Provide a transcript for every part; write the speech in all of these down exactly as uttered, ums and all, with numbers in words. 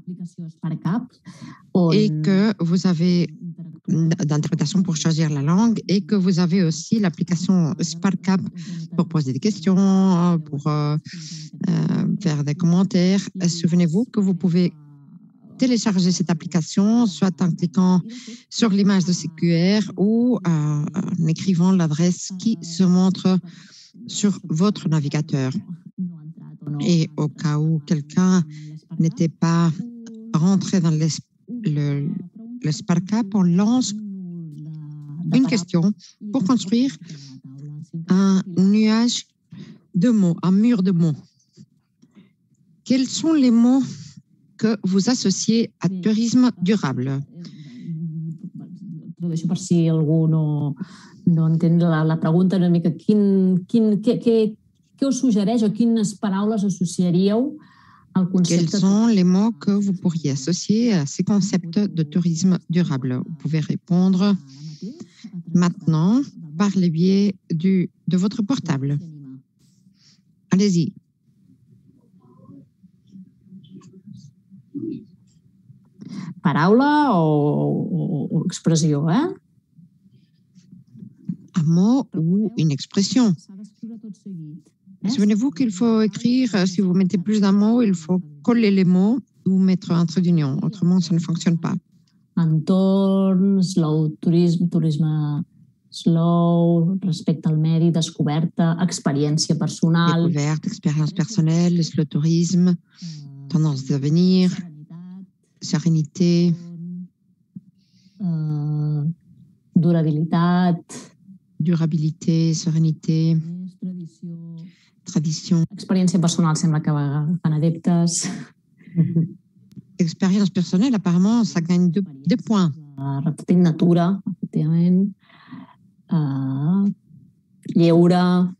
et que vous avez d'interprétation pour choisir la langue et que vous avez aussi l'application SparkUp pour poser des questions, pour euh, euh, faire des commentaires. Souvenez-vous que vous pouvez télécharger cette application, soit en cliquant sur l'image de ce Q R ou euh, en écrivant l'adresse qui se montre sur votre navigateur. Et au cas où quelqu'un n'était pas rentré dans les, le, le SparkUp, on lance une question pour construire un nuage de mots, un mur de mots. Quels sont les mots que vous associez à tourisme durable? Per si algú no, no entén la, la pregunta una mica, quin, quin, què, què, què us suggereix o quines paraules associaríeu al concepte? Quels sont les mots que vous pourriez associer à ces concepts de tourisme durable? Vous pouvez répondre maintenant par le biais du, de votre portable. Allez-y. Paraula o, o, o expressió, eh? Un mot ou une expression. Souvenez-vous qu'il faut écrire, si vous mettez plus d'un mot, il faut coller les mots ou mettre un trait d'union. Autrement, ça ne fonctionne pas. Entorn, slow tourisme, turisme slow, respecte al medi, descoberta, experiència personal. Découverte, expérience personnelle, slow tourisme, tendance d'avenir, sérénité, uh, durabilitat, durabilité, sérénité, tradition. Experiència personal sembla que fan adeptes. Expérience personnelle, apparemment, ça gagne deux, deux points. Uh, repetim natura, efectivament. Uh, lleure.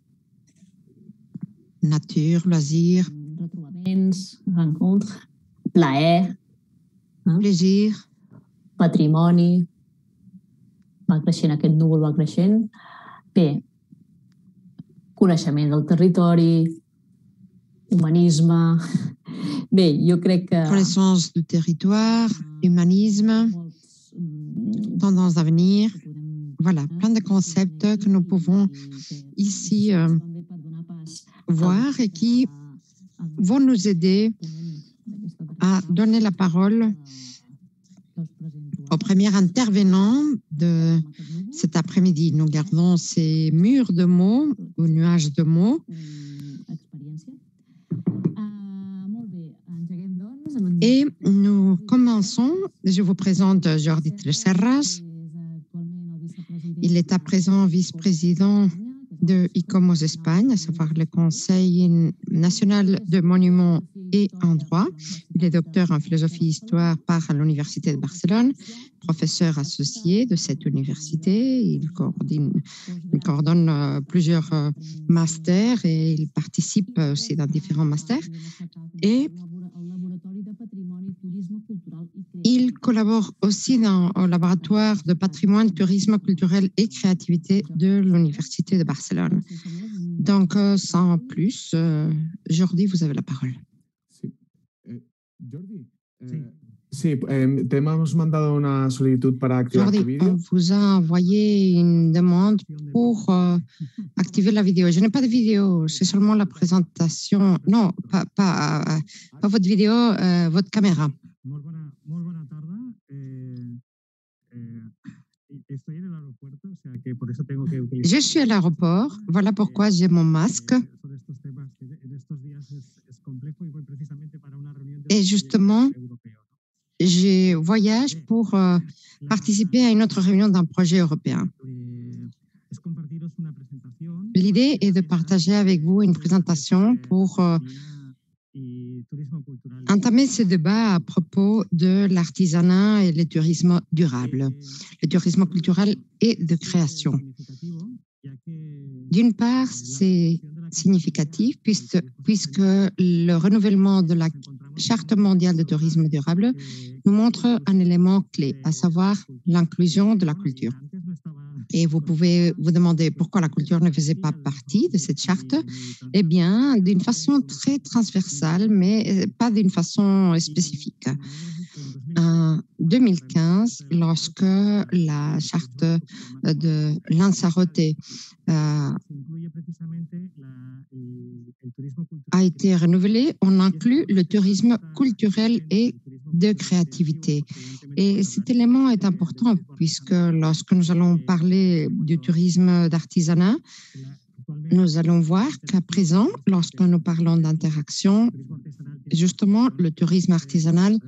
Nature, loisir. Retrobaments, rencontres. Plaer. Plaisir. Patrimoni. Va creixent aquest núvol, va creixent. Bé, coneixement del territori, humanisme. Bé, jo crec que... Connaissance du territoire, humanisme, tendance d'avenir. Voilà, plein de concepts que nous pouvons ici euh, voir et qui vont nous aider à donner la parole au premier intervenant de cet après-midi. Nous gardons ces murs de mots ou nuages de mots. Et nous commençons. Je vous présente Jordi Tresserras. Il est à présent vice-président de ICOMOS Espagne, à savoir le Conseil national de monuments et en droit. Il est docteur en philosophie et histoire par l'Université de Barcelone, professeur associé de cette université. Il coordonne, il coordonne plusieurs masters et il participe aussi dans différents masters. Et il collabore aussi dans le laboratoire de patrimoine, tourisme culturel et créativité de l'Université de Barcelone. Donc, sans plus, Jordi, vous avez la parole. Sí. Eh, Jordi, eh, sí, eh, te hemos mandado una solicitud para activar Jordi, tu vídeo. on vous a envoyé une demande pour euh, activer la vidéo. Je n'ai pas de vidéo, c'est seulement la présentation. Non, pas, pas, euh, pas votre vidéo, euh, votre caméra. Molt bona, molt bona tarda. Eh, eh, estoy en el aeropuerto, o sea que por eso tengo que utilizar... Je suis à l'aéroport, voilà pourquoi j'ai mon masque. Sobre estos temas que en estos días es, es complejo y voy precisamente para una reunión de... Et justement, europeo. je voyage pour euh, participer à une autre réunion d'un projet européen. Es compartiros una presentación. L'idée est de partager avec vous une présentation pour euh, entamer ce débat à propos de l'artisanat et le tourisme durable, le tourisme culturel et de création. D'une part, c'est significatif puisque, puisque le renouvellement de la Charte mondiale de tourisme durable nous montre un élément clé, à savoir l'inclusion de la culture. Et vous pouvez vous demander pourquoi la culture ne faisait pas partie de cette charte. Eh bien, d'une façon très transversale, mais pas d'une façon spécifique. En deux mille quinze, lorsque la charte de Lanzarote euh, a été renouvelée, on inclut le tourisme culturel et de créativité. Et cet élément est important puisque lorsque nous allons parler du tourisme d'artisanat, nous allons voir qu'à présent, lorsque nous parlons d'interaction, justement, le tourisme artisanal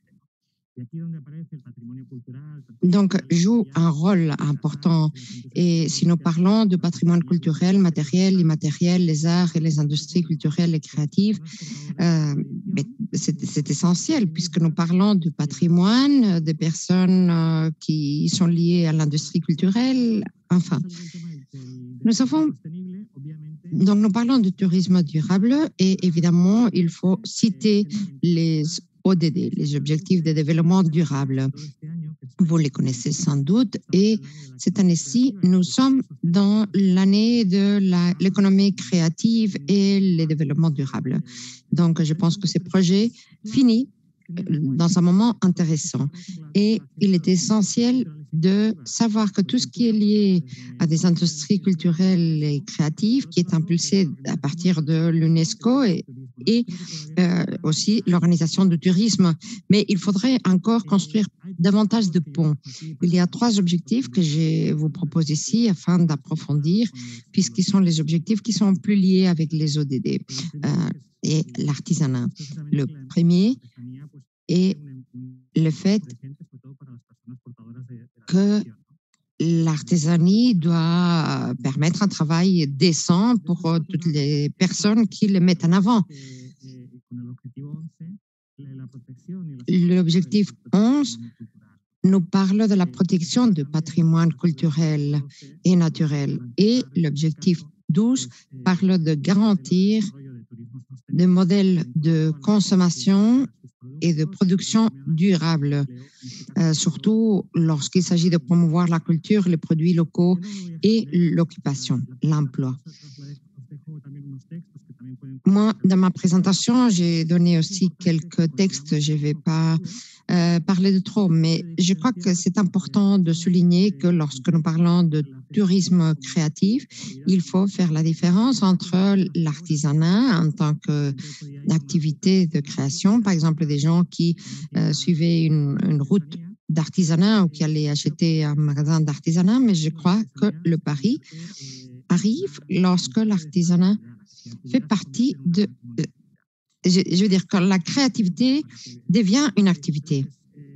donc joue un rôle important. Et si nous parlons de patrimoine culturel, matériel, immatériel, les arts et les industries culturelles et créatives, euh, c'est essentiel puisque nous parlons du patrimoine des personnes euh, qui sont liées à l'industrie culturelle. Enfin, nous avons donc nous parlons de tourisme durable et évidemment, il faut citer les O D D, les objectifs de développement durable. Vous les connaissez sans doute et cette année-ci, nous sommes dans l'année de l'économie créative et le développement durable. Donc, je pense que ce projet finit dans un moment intéressant et il est essentiel de savoir que tout ce qui est lié à des industries culturelles et créatives qui est impulsé à partir de l'UNESCO et, et euh, aussi l'organisation du tourisme. Mais il faudrait encore construire davantage de ponts. Il y a trois objectifs que je vous propose ici afin d'approfondir puisqu'ils sont les objectifs qui sont plus liés avec les O D D euh, et l'artisanat. Le premier est le fait que l'artisanat doit permettre un travail décent pour toutes les personnes qui le mettent en avant. L'objectif onze nous parle de la protection du patrimoine culturel et naturel et l'objectif douze parle de garantir des modèles de consommation et de production durable, euh, surtout lorsqu'il s'agit de promouvoir la culture, les produits locaux et l'occupation, l'emploi. Moi, dans ma présentation, j'ai donné aussi quelques textes. Je ne vais pas euh, parler de trop, mais je crois que c'est important de souligner que lorsque nous parlons de tourisme créatif, il faut faire la différence entre l'artisanat en tant qu'activité de création, par exemple des gens qui euh, suivaient une, une route d'artisanat ou qui allaient acheter un magasin d'artisanat, mais je crois que le pari arrive lorsque l'artisanat fait partie de... Je, je veux dire que la créativité devient une activité.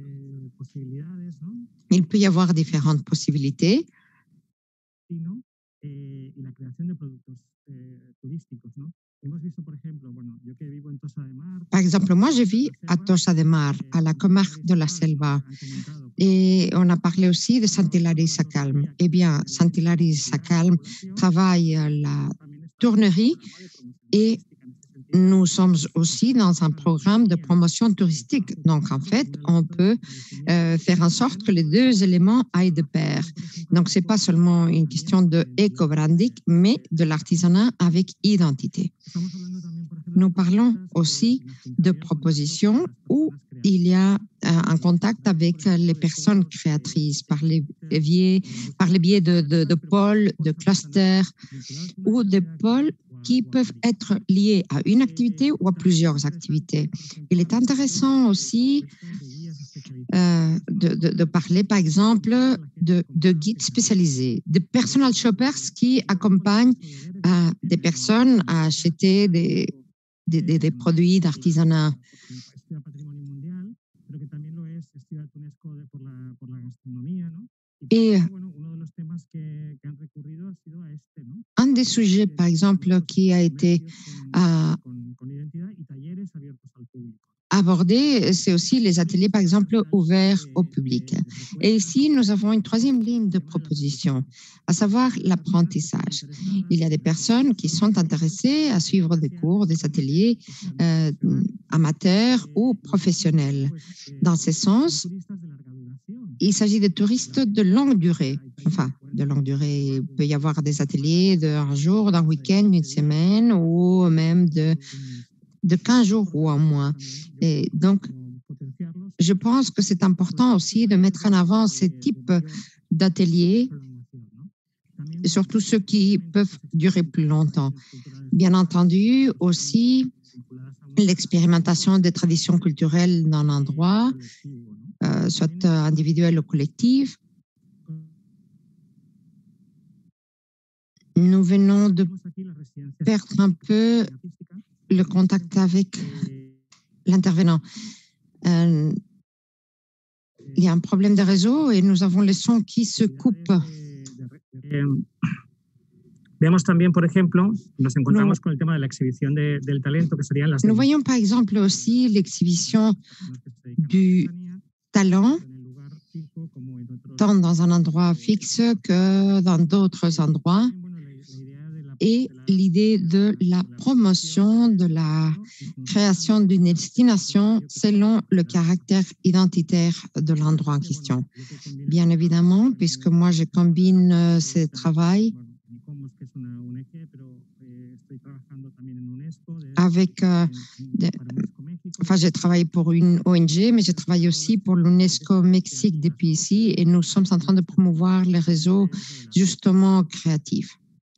Il peut y avoir différentes possibilités. Par exemple, moi, je vis à Tossa de Mar, à la comarque de la Selva. Et on a parlé aussi de Sant Hilari Sacalm. Eh bien, Sant Hilari Sacalm travaille la tournerie et nous sommes aussi dans un programme de promotion touristique. Donc, en fait, on peut euh, faire en sorte que les deux éléments aillent de pair. Donc, ce n'est pas seulement une question de éco-branding, mais de l'artisanat avec identité. Nous parlons aussi de propositions où il y a un contact avec les personnes créatrices par les biais, par les biais de, de, de pôles, de clusters ou de pôles qui peuvent être liés à une activité ou à plusieurs activités. Il est intéressant aussi euh, de, de, de parler, par exemple, de, de guides spécialisés, de personal shoppers qui accompagnent euh, des personnes à acheter des, des, des, des produits d'artisanat. Et un des sujets, par exemple, qui a été euh, abordé, c'est aussi les ateliers, par exemple, ouverts au public. Et ici, nous avons une troisième ligne de proposition, à savoir l'apprentissage. Il y a des personnes qui sont intéressées à suivre des cours, des ateliers euh, amateurs ou professionnels. Dans ce sens, il s'agit de touristes de longue durée. Enfin, de longue durée, il peut y avoir des ateliers d'un jour, d'un week-end, d'une semaine ou même de, de quinze jours ou un mois. Et donc, je pense que c'est important aussi de mettre en avant ces types d'ateliers, surtout ceux qui peuvent durer plus longtemps. Bien entendu, aussi, l'expérimentation des traditions culturelles dans l'endroit, euh, soit individuelle ou collective. Nous venons de perdre un peu le contact avec l'intervenant. Euh, il y a un problème de réseau et nous avons les sons qui se coupent. Vemos también, por ejemplo, nos encontramos nous, con el tema de la exhibición de, del talento, que serían las... Nous voyons par exemple aussi l'exhibition du talent, tant dans un endroit fixe que dans d'autres endroits, et l'idée de la promotion, de la création d'une destination selon le caractère identitaire de l'endroit en question. Bien évidemment, puisque moi je combine ces travaux avec, euh, de, enfin j'ai travaillé pour une O N G, mais je travaille aussi pour l'UNESCO Mexique depuis ici et nous sommes en train de promouvoir les réseaux justement créatifs.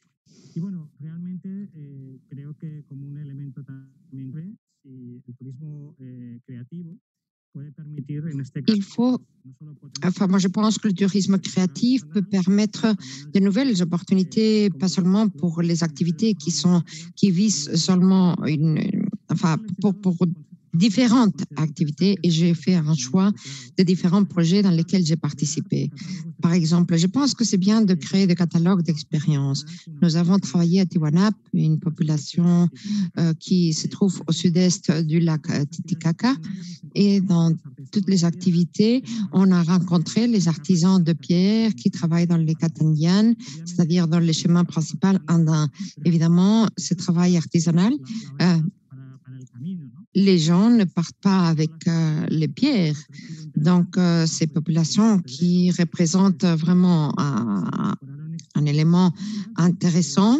Il faut, enfin moi je pense que le tourisme créatif peut permettre de nouvelles opportunités, pas seulement pour les activités qui sont qui visent seulement une, enfin pour pour différentes activités et j'ai fait un choix de différents projets dans lesquels j'ai participé. Par exemple, je pense que c'est bien de créer des catalogues d'expériences. Nous avons travaillé à Tiwanaku, une population euh, qui se trouve au sud-est du lac Titicaca, et dans toutes les activités, on a rencontré les artisans de pierre qui travaillent dans les Catandianes, c'est-à-dire dans les chemins principaux andins. Évidemment, ce travail artisanal, euh, les gens ne partent pas avec euh, les pierres. Donc, euh, ces populations qui représentent vraiment un, un élément intéressant.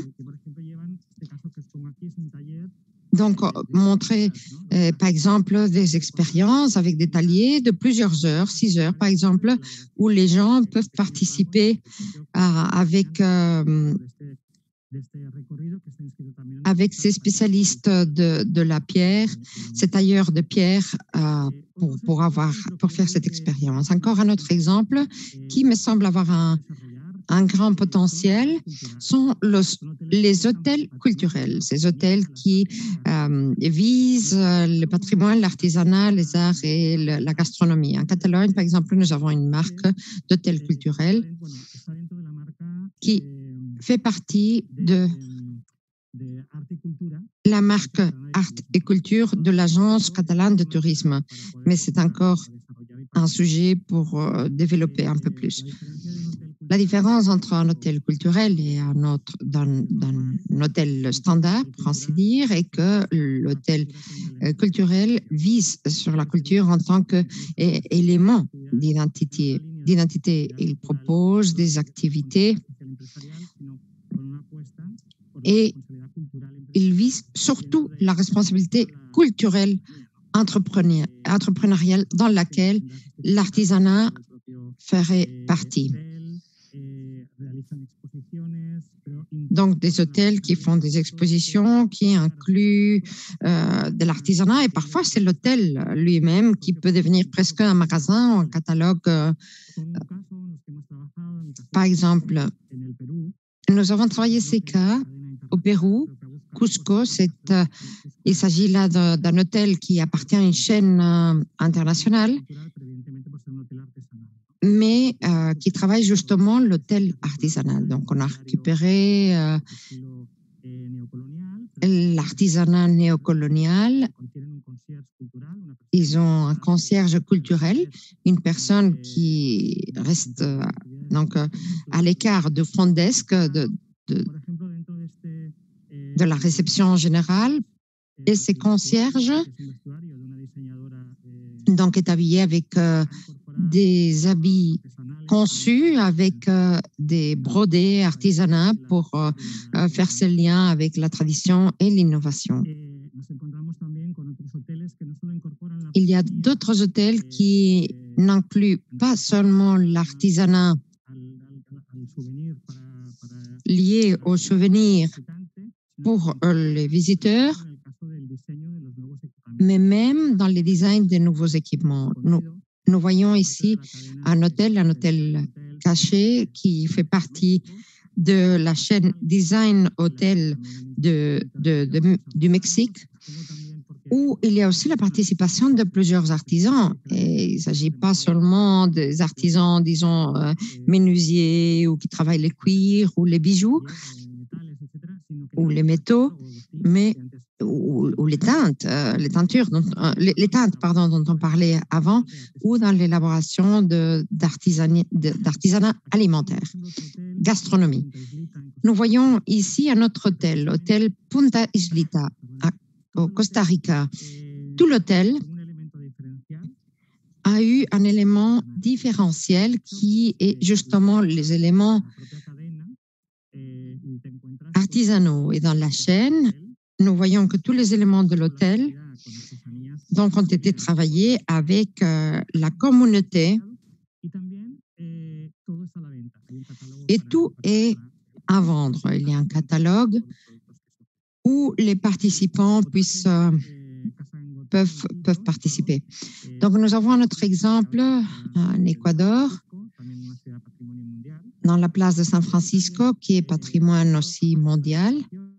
Donc, montrer, euh, par exemple, des expériences avec des taliers de plusieurs heures, six heures, par exemple, où les gens peuvent participer à, avec... Euh, avec ces spécialistes de, de la pierre, ces tailleurs de pierre euh, pour, pour, avoir, pour faire cette expérience. Encore un autre exemple qui me semble avoir un, un grand potentiel sont le, les hôtels culturels, ces hôtels qui euh, visent le patrimoine, l'artisanat, les arts et le, la gastronomie. En Catalogne, par exemple, nous avons une marque d'hôtels culturels qui fait partie de la marque Art et Culture de l'Agence catalane de tourisme. Mais c'est encore un sujet pour euh, développer un peu plus. La différence entre un hôtel culturel et un autre, dans, dans un hôtel standard, pour ainsi dire, est que l'hôtel culturel vise sur la culture en tant qu'élément d'identité. d'identité. Il propose des activités et il vise surtout la responsabilité culturelle entrepreneuriale dans laquelle l'artisanat ferait partie. Donc, des hôtels qui font des expositions, qui incluent euh, de l'artisanat et parfois c'est l'hôtel lui-même qui peut devenir presque un magasin ou un catalogue. Euh, par exemple, nous avons travaillé ces cas au Pérou, Cusco. C'est, euh, il s'agit là de, d'un hôtel qui appartient à une chaîne euh, internationale, mais euh, qui travaille justement l'hôtel artisanal. Donc, on a récupéré euh, l'artisanat néocolonial. Ils ont un concierge culturel, une personne qui reste euh, donc euh, à l'écart du front desk de, de, de la réception générale, et ces concierges donc est habillé avec euh, des habits conçus avec euh, des brodés artisanaux pour euh, euh, faire ce lien avec la tradition et l'innovation. Il y a d'autres hôtels qui n'incluent pas seulement l'artisanat lié aux souvenirs pour euh, les visiteurs, mais même dans le design des nouveaux équipements. Nous, nous voyons ici un hôtel, un hôtel caché qui fait partie de la chaîne Design Hotel de, de, de, du Mexique, où il y a aussi la participation de plusieurs artisans. Et il ne s'agit pas seulement des artisans, disons, euh, menuisiers ou qui travaillent les cuirs ou les bijoux ou les métaux, mais ou, ou les teintes, euh, les teintures, dont, euh, les, les teintes, pardon, dont on parlait avant, ou dans l'élaboration d'artisanat alimentaire, gastronomie. Nous voyons ici un autre hôtel, l'hôtel Punta Islita, à, au Costa Rica. Tout l'hôtel a eu un élément différentiel qui est justement les éléments artisanaux. Et dans la chaîne, nous voyons que tous les éléments de l'hôtel donc, ont été travaillés avec euh, la communauté et tout est à vendre. Il y a un catalogue où les participants puissent, euh, peuvent, peuvent participer. Donc, nous avons un autre exemple en Équateur, dans la place de San Francisco, qui est patrimoine aussi mondial.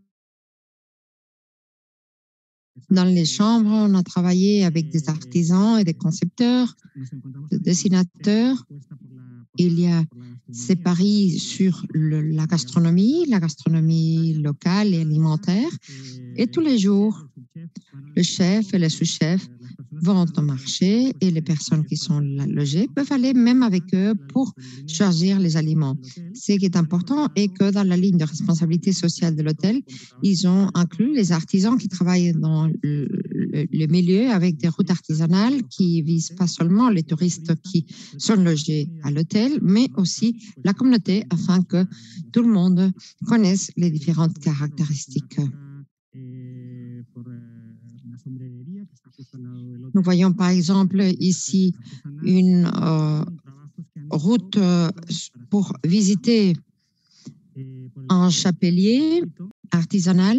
Dans les chambres, on a travaillé avec des artisans et des concepteurs, des dessinateurs. Il y a ces paris sur le, la gastronomie, la gastronomie locale et alimentaire. Et tous les jours, le chef et le sous-chef vont au marché et les personnes qui sont logées peuvent aller même avec eux pour choisir les aliments. Ce qui est important est que dans la ligne de responsabilité sociale de l'hôtel, ils ont inclus les artisans qui travaillent dans le, le, le milieu avec des routes artisanales qui visent pas seulement les touristes qui sont logés à l'hôtel, mais aussi la communauté afin que tout le monde connaisse les différentes caractéristiques. Nous voyons par exemple ici une euh, route euh, pour visiter un chapelier artisanal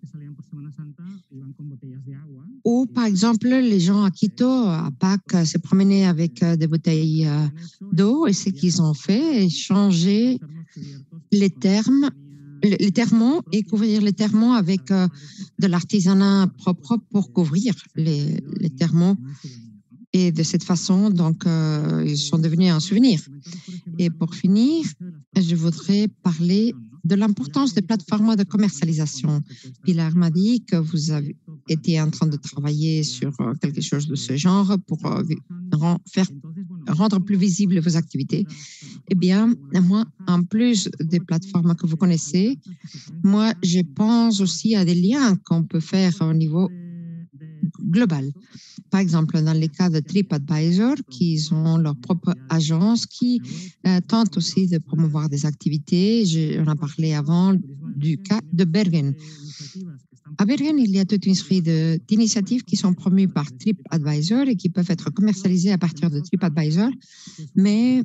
où par exemple les gens à Quito, à Pâques, se promenaient avec des bouteilles d'eau et ce qu'ils ont fait est changer les termes les thermos et couvrir les thermos avec euh, de l'artisanat propre pour couvrir les, les thermos. Et de cette façon, donc, euh, ils sont devenus un souvenir. Et pour finir, je voudrais parler de l'importance des plateformes de commercialisation. Pilar m'a dit que vous avez été en train de travailler sur quelque chose de ce genre pour euh, faire rendre plus visibles vos activités. Eh bien, moi, en plus des plateformes que vous connaissez, moi, je pense aussi à des liens qu'on peut faire au niveau global. Par exemple, dans les cas de TripAdvisor, qui ont leur propre agence, qui euh, tentent aussi de promouvoir des activités. Je, on a parlé avant du cas de Bergen. À Bergen, il y a toute une série d'initiatives qui sont promues par TripAdvisor et qui peuvent être commercialisées à partir de TripAdvisor, mais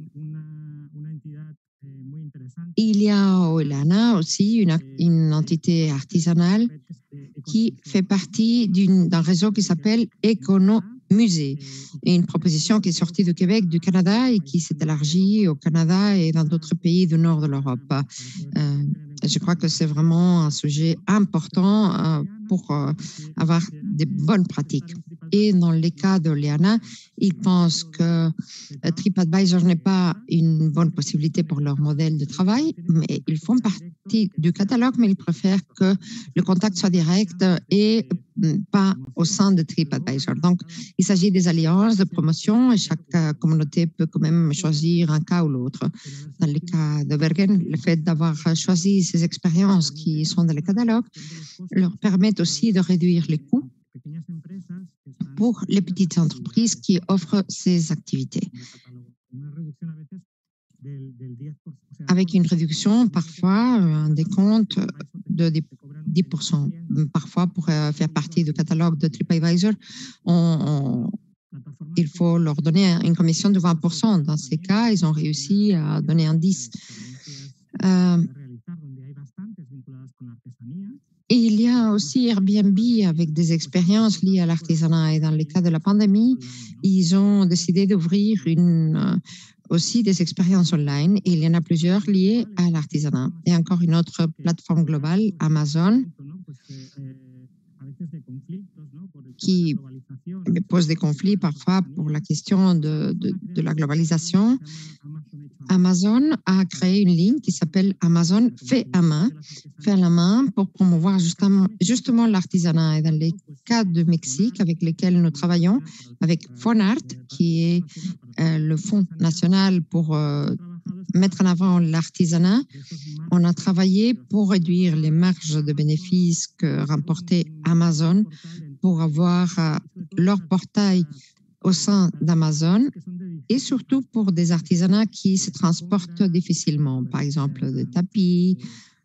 il y a au Elana aussi une, une entité artisanale qui fait partie d'un réseau qui s'appelle Economusée, et une proposition qui est sortie du Québec, du Canada et qui s'est élargie au Canada et dans d'autres pays du nord de l'Europe. Euh, je crois que c'est vraiment un sujet important euh, pour euh, avoir des bonnes pratiques. Et dans les cas de Léana, ils pensent que TripAdvisor n'est pas une bonne possibilité pour leur modèle de travail, mais ils font partie du catalogue, mais ils préfèrent que le contact soit direct et pas au sein de TripAdvisor. Donc, il s'agit des alliances de promotion et chaque communauté peut quand même choisir un cas ou l'autre. Dans le cas de Bergen, le fait d'avoir choisi ces expériences qui sont dans le catalogue leur permet aussi de réduire les coûts pour les petites entreprises qui offrent ces activités. avec une réduction, parfois un décompte de dix pour cent. Parfois, pour faire partie du catalogue de TripAdvisor, on, on, il faut leur donner une commission de vingt pour cent. Dans ces cas, ils ont réussi à donner un dix pour cent. Euh, et il y a aussi Airbnb avec des expériences liées à l'artisanat. Et dans le cas de la pandémie, ils ont décidé d'ouvrir une, aussi des expériences online. Et il y en a plusieurs liées à l'artisanat. Et encore une autre plateforme globale, Amazon, qui pose des conflits parfois pour la question de, de, de la globalisation. Amazon a créé une ligne qui s'appelle Amazon fait à main, fait à la main pour promouvoir justement, justement l'artisanat. Et dans les cas de Mexique avec lesquels nous travaillons, avec Fonart, qui est euh, le Fonds national pour euh, mettre en avant l'artisanat, on a travaillé pour réduire les marges de bénéfices que remportait Amazon pour avoir euh, leur portail au sein d'Amazon et surtout pour des artisanats qui se transportent difficilement, par exemple des tapis,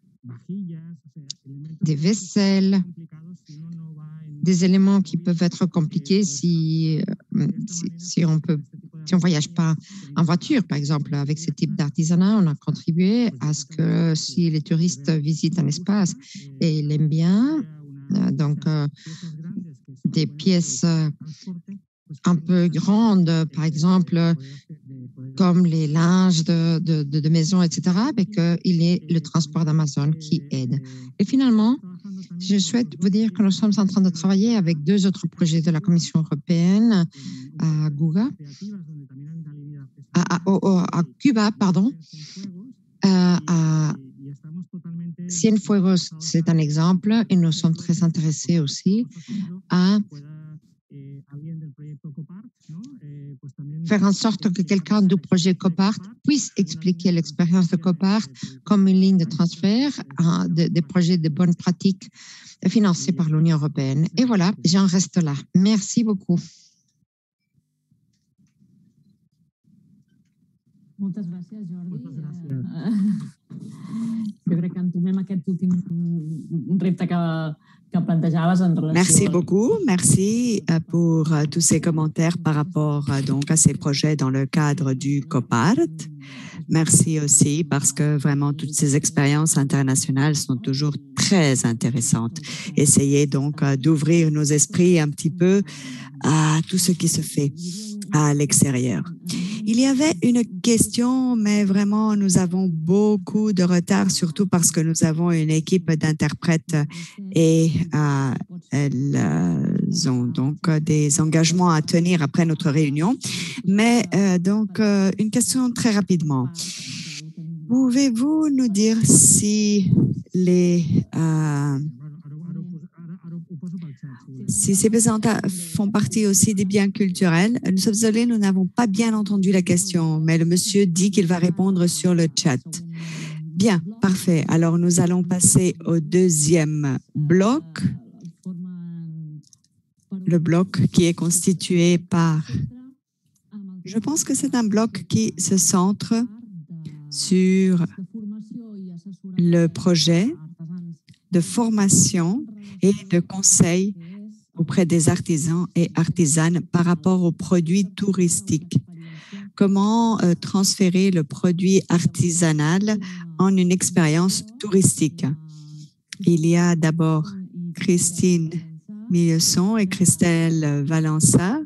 des vaisselles, des éléments qui peuvent être compliqués si, si, si on peut, si on voyage pas en voiture, par exemple. Avec ce type d'artisanat, on a contribué à ce que si les touristes visitent un espace et ils l'aiment bien, donc euh, des pièces un peu grandes, par exemple, comme les linges de, de, de, de maison, et cetera, mais qu'il y ait le transport d'Amazon qui aide. Et finalement, je souhaite vous dire que nous sommes en train de travailler avec deux autres projets de la Commission européenne à Google, à, à, à Cuba, pardon, à Cienfuegos, c'est un exemple, et nous sommes très intéressés aussi à faire en sorte que quelqu'un du projet Copart puisse expliquer l'expérience de Copart comme une ligne de transfert hein, de, des projets de bonnes pratiques financés par l'Union européenne. Et voilà, j'en reste là. Merci beaucoup. Moltes gràcies, Jordi. Jo crec que entomem aquest últim repte que, que plantejaves en relació... Merci beaucoup. Merci pour tous ces commentaires par rapport donc à ces projets dans le cadre du Copart. Merci aussi parce que vraiment toutes ces expériences internationales sont toujours très intéressantes. Essayez donc d'ouvrir nos esprits un petit peu à tout ce qui se fait à l'extérieur. Il y avait une question, mais vraiment, nous avons beaucoup de retard, surtout parce que nous avons une équipe d'interprètes et euh, elles euh, ont donc des engagements à tenir après notre réunion. Mais euh, donc, euh, une question très rapidement. Pouvez-vous nous dire si les... Euh, Si ces présentations font partie aussi des biens culturels, nous sommes désolés, nous n'avons pas bien entendu la question, mais le monsieur dit qu'il va répondre sur le chat. Bien, parfait. Alors, nous allons passer au deuxième bloc. Le bloc qui est constitué par... Je pense que c'est un bloc qui se centre sur le projet de formation et de conseil auprès des artisans et artisanes par rapport aux produits touristiques. Comment euh, transférer le produit artisanal en une expérience touristique? Il y a d'abord Christine Millesson et Christelle Valençard,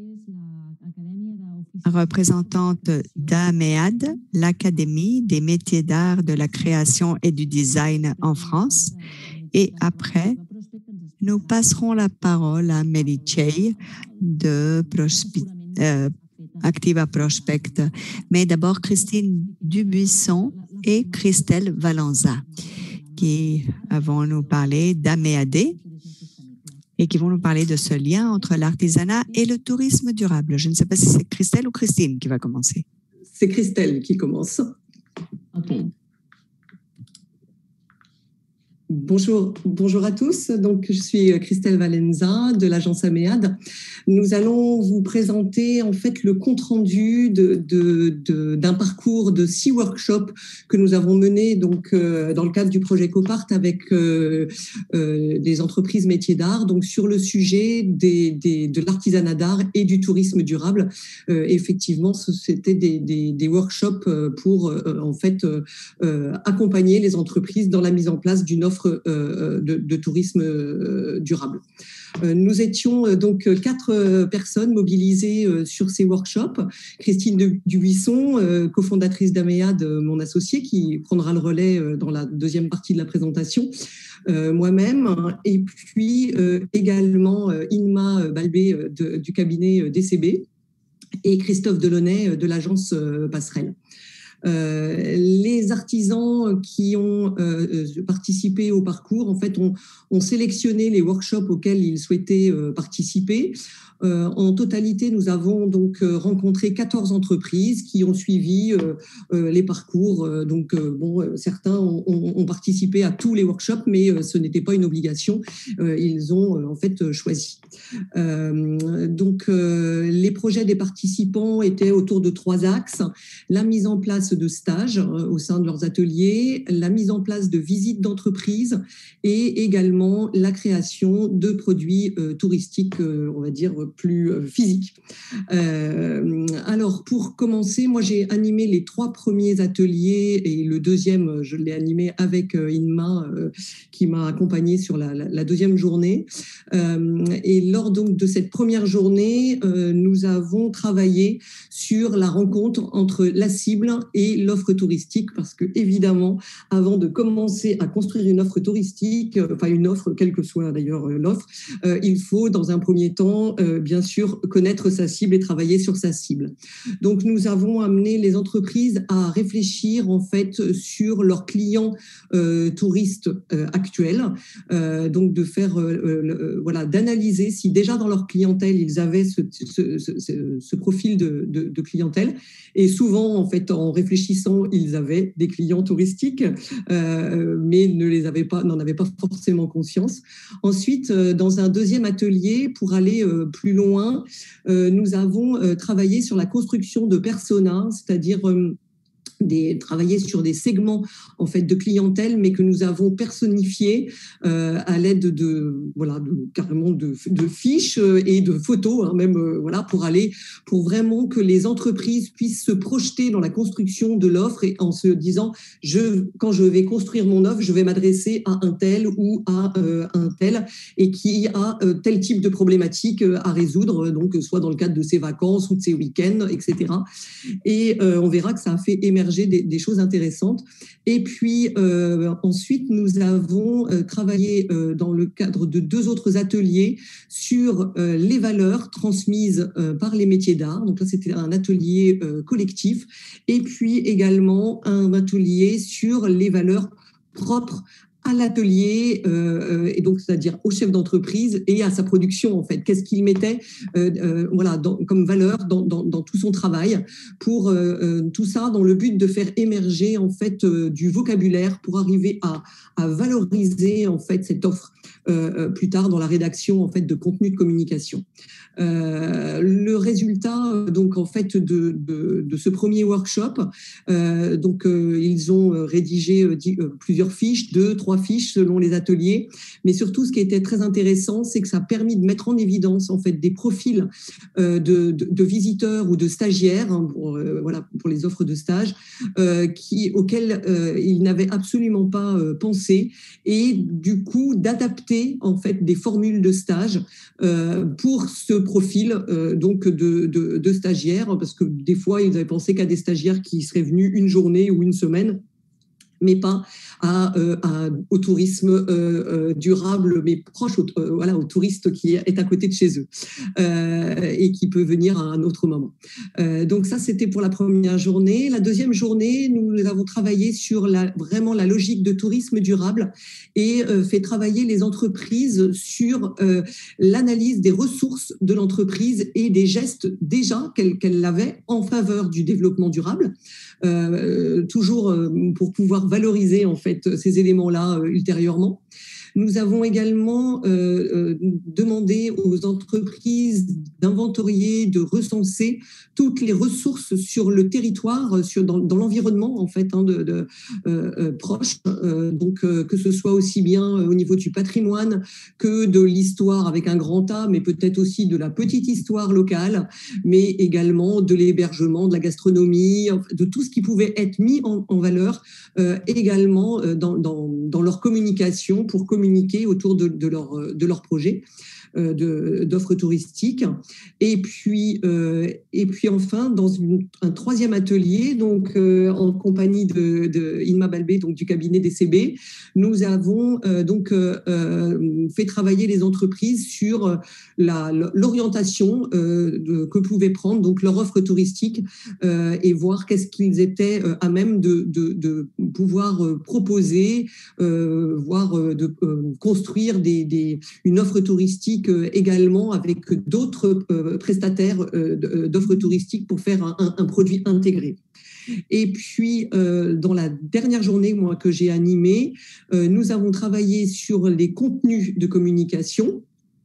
représentante d'AMEAD, l'Académie des métiers d'art de la création et du design en France. Et après, nous passerons la parole à Mary Chey de Prospe euh, Activa Prospect. Mais d'abord, Christine Dubuisson et Christelle Valenza, qui vont nous parler d'AMEAD et qui vont nous parler de ce lien entre l'artisanat et le tourisme durable. Je ne sais pas si c'est Christelle ou Christine qui va commencer. C'est Christelle qui commence. OK. Bonjour, bonjour à tous. Donc, je suis Christelle Valenza de l'agence Améade. Nous allons vous présenter en fait le compte-rendu de, de, de, d'un parcours de six workshops que nous avons menés donc euh, dans le cadre du projet Copart avec euh, euh, des entreprises métiers d'art, donc sur le sujet des, des, de l'artisanat d'art et du tourisme durable. Euh, effectivement, c'était des, des, des workshops pour euh, en fait euh, accompagner les entreprises dans la mise en place d'une offre De, de tourisme durable. Nous étions donc quatre personnes mobilisées sur ces workshops. Christine Dubuisson, cofondatrice d'Améade, mon associée, qui prendra le relais dans la deuxième partie de la présentation, moi-même, et puis également Inma Balbé de, du cabinet D C B et Christophe Delaunay de l'agence Passerelle. Euh, les artisans qui ont euh, participé au parcours, en fait, ont, ont sélectionné les workshops auxquels ils souhaitaient euh, participer. Euh, en totalité, nous avons donc euh, rencontré quatorze entreprises qui ont suivi euh, euh, les parcours. Euh, donc, euh, bon, euh, certains ont, ont, ont participé à tous les workshops, mais euh, ce n'était pas une obligation. Euh, ils ont euh, en fait choisi. Euh, donc, euh, les projets des participants étaient autour de trois axes: la mise en place de stages euh, au sein de leurs ateliers, la mise en place de visites d'entreprise et également la création de produits euh, touristiques, euh, on va dire, plus physique. Euh, alors, pour commencer, moi, j'ai animé les trois premiers ateliers et le deuxième, je l'ai animé avec Inma, euh, qui m'a accompagnée sur la, la, la deuxième journée. Euh, et lors donc de cette première journée, euh, nous avons travaillé sur la rencontre entre la cible et l'offre touristique, parce que évidemment, avant de commencer à construire une offre touristique, enfin une offre, quelle que soit d'ailleurs l'offre, euh, il faut dans un premier temps euh, bien sûr connaître sa cible et travailler sur sa cible. Donc nous avons amené les entreprises à réfléchir en fait sur leurs clients euh, touristes euh, actuels, euh, donc de faire euh, euh, voilà, d'analyser si déjà dans leur clientèle ils avaient ce, ce, ce, ce profil de, de, de clientèle, et souvent en fait en réfléchissant ils avaient des clients touristiques euh, mais ne les avaient pas, n'en avaient pas forcément conscience. Ensuite, euh, dans un deuxième atelier, pour aller euh, plus loin, euh, nous avons euh, travaillé sur la construction de personas, c'est-à-dire euh, Des, travailler sur des segments en fait de clientèle, mais que nous avons personnifiés euh, à l'aide de voilà de, carrément de, de fiches et de photos, hein, même euh, voilà pour aller pour vraiment que les entreprises puissent se projeter dans la construction de l'offre et en se disant je quand je vais construire mon offre, je vais m'adresser à un tel ou à euh, un tel et qui a euh, tel type de problématique à résoudre, donc soit dans le cadre de ses vacances ou de ses week-ends, et cetera. Et euh, on verra que ça a fait émerger Des, des choses intéressantes. Et puis euh, ensuite, nous avons euh, travaillé euh, dans le cadre de deux autres ateliers sur euh, les valeurs transmises euh, par les métiers d'art. Donc là, c'était un atelier euh, collectif. Et puis également un atelier sur les valeurs propres à l'atelier, euh, et donc c'est-à-dire au chef d'entreprise et à sa production en fait. Qu'est-ce qu'il mettait euh, euh, voilà, dans, comme valeur dans, dans, dans tout son travail pour euh, euh, tout ça dans le but de faire émerger en fait euh, du vocabulaire pour arriver à, à valoriser en fait cette offre euh, plus tard dans la rédaction en fait de contenu de communication. Euh, le résultat donc en fait de, de, de ce premier workshop, euh, donc euh, ils ont rédigé euh, plusieurs fiches, deux, trois fiches selon les ateliers, mais surtout ce qui était très intéressant, c'est que ça a permis de mettre en évidence en fait des profils euh, de, de, de visiteurs ou de stagiaires, hein, pour, euh, voilà, pour les offres de stage, euh, qui, auxquels euh, ils n'avaient absolument pas euh, pensé, et du coup d'adapter en fait des formules de stage euh, pour ce profil euh, donc de, de, de stagiaires, parce que des fois ils avaient pensé qu'à des stagiaires qui seraient venus une journée ou une semaine, mais pas à, euh, à, au tourisme euh, euh, durable, mais proche au, euh, voilà, au touriste qui est à côté de chez eux euh, et qui peut venir à un autre moment. Euh, donc ça, c'était pour la première journée. La deuxième journée, nous avons travaillé sur la, vraiment la logique de tourisme durable et euh, fait travailler les entreprises sur euh, l'analyse des ressources de l'entreprise et des gestes déjà qu'elle qu'elle avait en faveur du développement durable. Euh, toujours euh, pour pouvoir pouvoir valoriser en fait ces éléments-là euh, ultérieurement. Nous avons également euh, euh, demandé aux entreprises d'inventorier, de recenser toutes les ressources sur le territoire, sur, dans, dans l'environnement en fait, hein, de, de, euh, euh, proche, euh, donc euh, que ce soit aussi bien au niveau du patrimoine que de l'histoire avec un grand A, mais peut-être aussi de la petite histoire locale, mais également de l'hébergement, de la gastronomie, de tout ce qui pouvait être mis en, en valeur euh, également euh, dans, dans, dans leur communication pour communiquer autour de, de, leur, de leur projet euh, de, d'offres touristiques. Et puis, euh, et puis enfin, dans une, un troisième atelier, donc euh, en compagnie de, de Inma Balbé, donc du cabinet D C B, nous avons euh, donc euh, fait travailler les entreprises sur la, l'orientation euh, de, que pouvaient prendre donc leur offre touristique euh, et voir qu'est-ce qu'ils étaient euh, à même de, de, de pouvoir euh, proposer, euh, voire euh, de euh, construire des, des, une offre touristique euh, également avec d'autres euh, prestataires euh, d'offres touristiques pour faire un, un, un produit intégré. Et puis, euh, dans la dernière journée moi, que j'ai animée, euh, nous avons travaillé sur les contenus de communication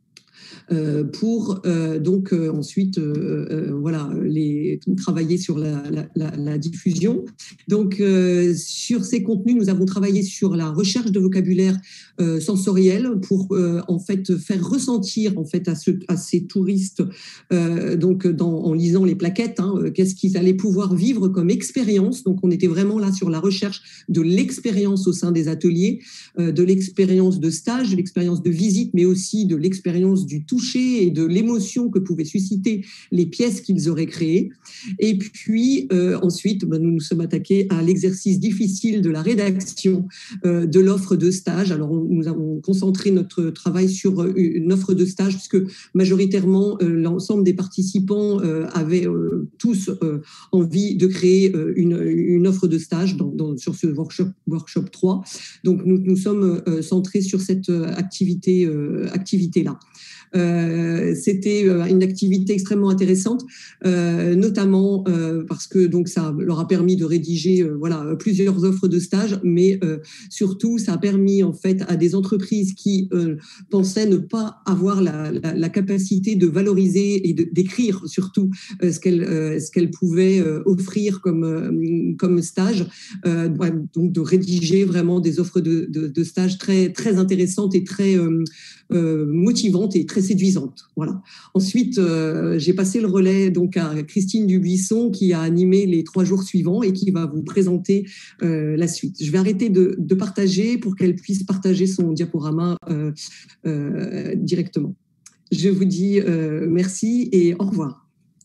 euh, pour euh, donc euh, ensuite euh, euh, voilà, les, travailler sur la, la, la, la diffusion. Donc, euh, sur ces contenus, nous avons travaillé sur la recherche de vocabulaire euh, sensoriel pour euh, en fait faire ressentir en fait à, ce, à ces touristes euh, donc dans, en lisant les plaquettes hein, qu'est-ce qu'ils allaient pouvoir vivre comme expérience. Donc, on était vraiment là sur la recherche de l'expérience au sein des ateliers, euh, de l'expérience de stage, de l'expérience de visite, mais aussi de l'expérience du toucher et de l'émotion que pouvaient susciter les pièces qu'ils auraient créées. Et puis euh, ensuite, ben, nous nous sommes attaqués à l'exercice difficile de la rédaction euh, de l'offre de stage. Alors, on, nous avons concentré notre travail sur une offre de stage puisque majoritairement euh, l'ensemble des participants euh, avaient euh, tous euh, envie de créer euh, une, une offre de stage dans, dans, sur ce workshop, workshop trois. Donc, nous nous sommes euh, centrés sur cette activité, euh, activité-là. Euh, c'était une activité extrêmement intéressante, euh, notamment euh, parce que donc ça leur a permis de rédiger euh, voilà plusieurs offres de stage, mais euh, surtout ça a permis en fait à des entreprises qui euh, pensaient ne pas avoir la, la, la capacité de valoriser et de, d'écrire surtout euh, ce qu'elles euh, ce qu'elles pouvaient euh, offrir comme euh, comme stage, euh, donc de rédiger vraiment des offres de, de, de stage très très intéressantes et très euh, euh, motivantes et très séduisante. Voilà. Ensuite, euh, j'ai passé le relais donc à Christine Dubuisson qui a animé les trois jours suivants et qui va vous présenter euh, la suite. Je vais arrêter de, de partager pour qu'elle puisse partager son diaporama euh, euh, directement. Je vous dis euh, merci et au revoir.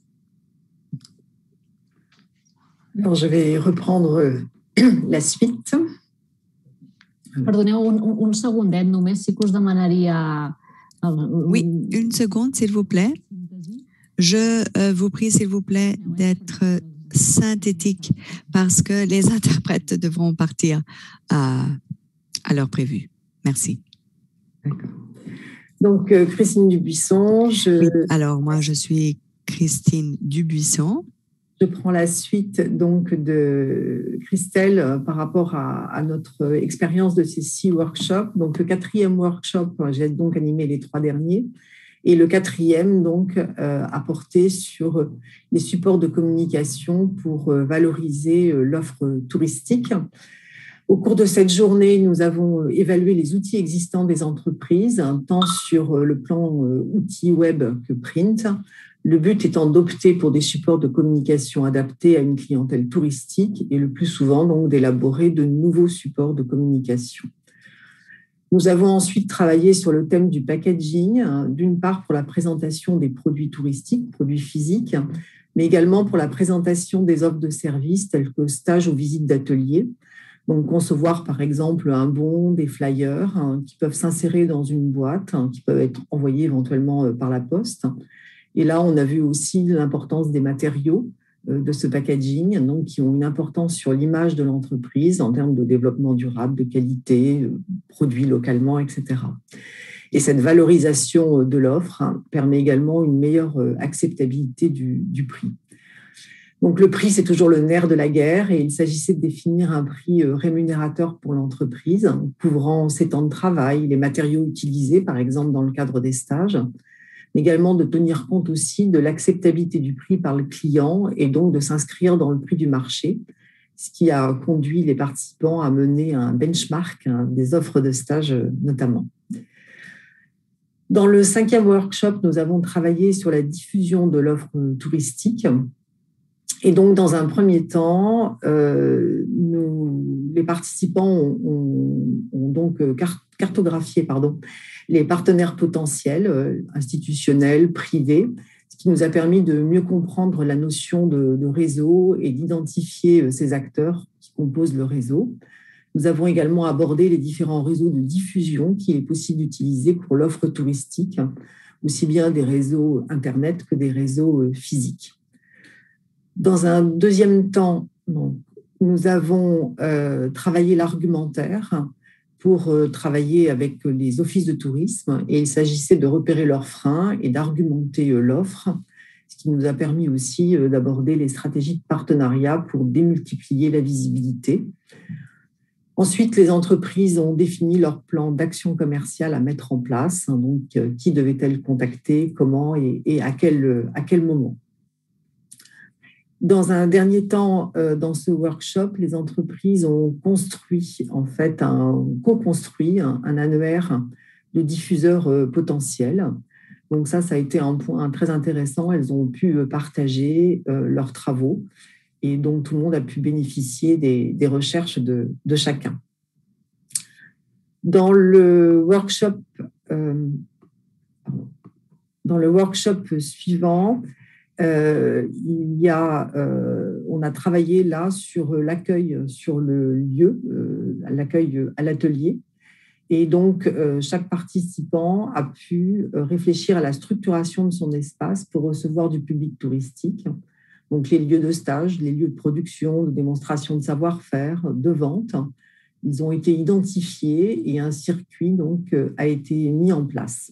Alors, je vais reprendre la suite. Perdoneu un, un segundet, només sí que us demanaria... Oui, une seconde, s'il vous plaît. Je euh, vous prie, s'il vous plaît, d'être synthétique parce que les interprètes devront partir à, à l'heure prévue. Merci. D'accord. Donc, euh, Christine Dubuisson. Je... Oui, alors, moi, je suis Christine Dubuisson. Je prends la suite donc de Christelle par rapport à, à notre expérience de ces six workshops. Donc, le quatrième workshop, j'ai donc animé les trois derniers. Et le quatrième, donc, euh, a porté sur les supports de communication pour valoriser l'offre touristique. Au cours de cette journée, nous avons évalué les outils existants des entreprises, tant sur le plan outils web que print. Le but étant d'opter pour des supports de communication adaptés à une clientèle touristique et le plus souvent donc d'élaborer de nouveaux supports de communication. Nous avons ensuite travaillé sur le thème du packaging, d'une part pour la présentation des produits touristiques, produits physiques, mais également pour la présentation des offres de services telles que stages ou visites d'ateliers. Donc, concevoir par exemple un bon, des flyers hein, qui peuvent s'insérer dans une boîte, hein, qui peuvent être envoyés éventuellement par la poste. Et là, on a vu aussi l'importance des matériaux euh, de ce packaging, donc qui ont une importance sur l'image de l'entreprise en termes de développement durable, de qualité, euh, produits localement, et cetera. Et cette valorisation de l'offre hein, permet également une meilleure acceptabilité du, du prix. Donc, le prix, c'est toujours le nerf de la guerre et il s'agissait de définir un prix rémunérateur pour l'entreprise, couvrant ses temps de travail, les matériaux utilisés, par exemple, dans le cadre des stages, mais également de tenir compte aussi de l'acceptabilité du prix par le client et donc de s'inscrire dans le prix du marché, ce qui a conduit les participants à mener un benchmark hein, des offres de stage notamment. Dans le cinquième workshop, nous avons travaillé sur la diffusion de l'offre touristique. Et donc, dans un premier temps, euh, nous, les participants ont, ont, ont donc cartographié pardon, les partenaires potentiels, euh, institutionnels, privés, ce qui nous a permis de mieux comprendre la notion de, de réseau et d'identifier ces acteurs qui composent le réseau. Nous avons également abordé les différents réseaux de diffusion qu'il est possible d'utiliser pour l'offre touristique, aussi bien des réseaux Internet que des réseaux physiques. Dans un deuxième temps, nous avons euh, travaillé l'argumentaire pour euh, travailler avec les offices de tourisme et il s'agissait de repérer leurs freins et d'argumenter euh, l'offre, ce qui nous a permis aussi euh, d'aborder les stratégies de partenariat pour démultiplier la visibilité. Ensuite, les entreprises ont défini leur plan d'action commerciale à mettre en place, hein, donc euh, qui devait-elles contacter, comment et, et à, quel, à quel moment. Dans un dernier temps, euh, dans ce workshop, les entreprises ont construit, en fait, un, co-construit un, un annuaire de diffuseurs euh, potentiels. Donc ça, ça a été un point très intéressant. Elles ont pu partager euh, leurs travaux et donc tout le monde a pu bénéficier des, des recherches de, de chacun. Dans le workshop, euh, dans le workshop suivant, Euh, il y a, euh, on a travaillé là sur l'accueil sur le lieu, euh, l'accueil à l'atelier. Et donc, euh, chaque participant a pu réfléchir à la structuration de son espace pour recevoir du public touristique. Donc, les lieux de stage, les lieux de production, de démonstration de savoir-faire, de vente, ils ont été identifiés et un circuit donc, a été mis en place.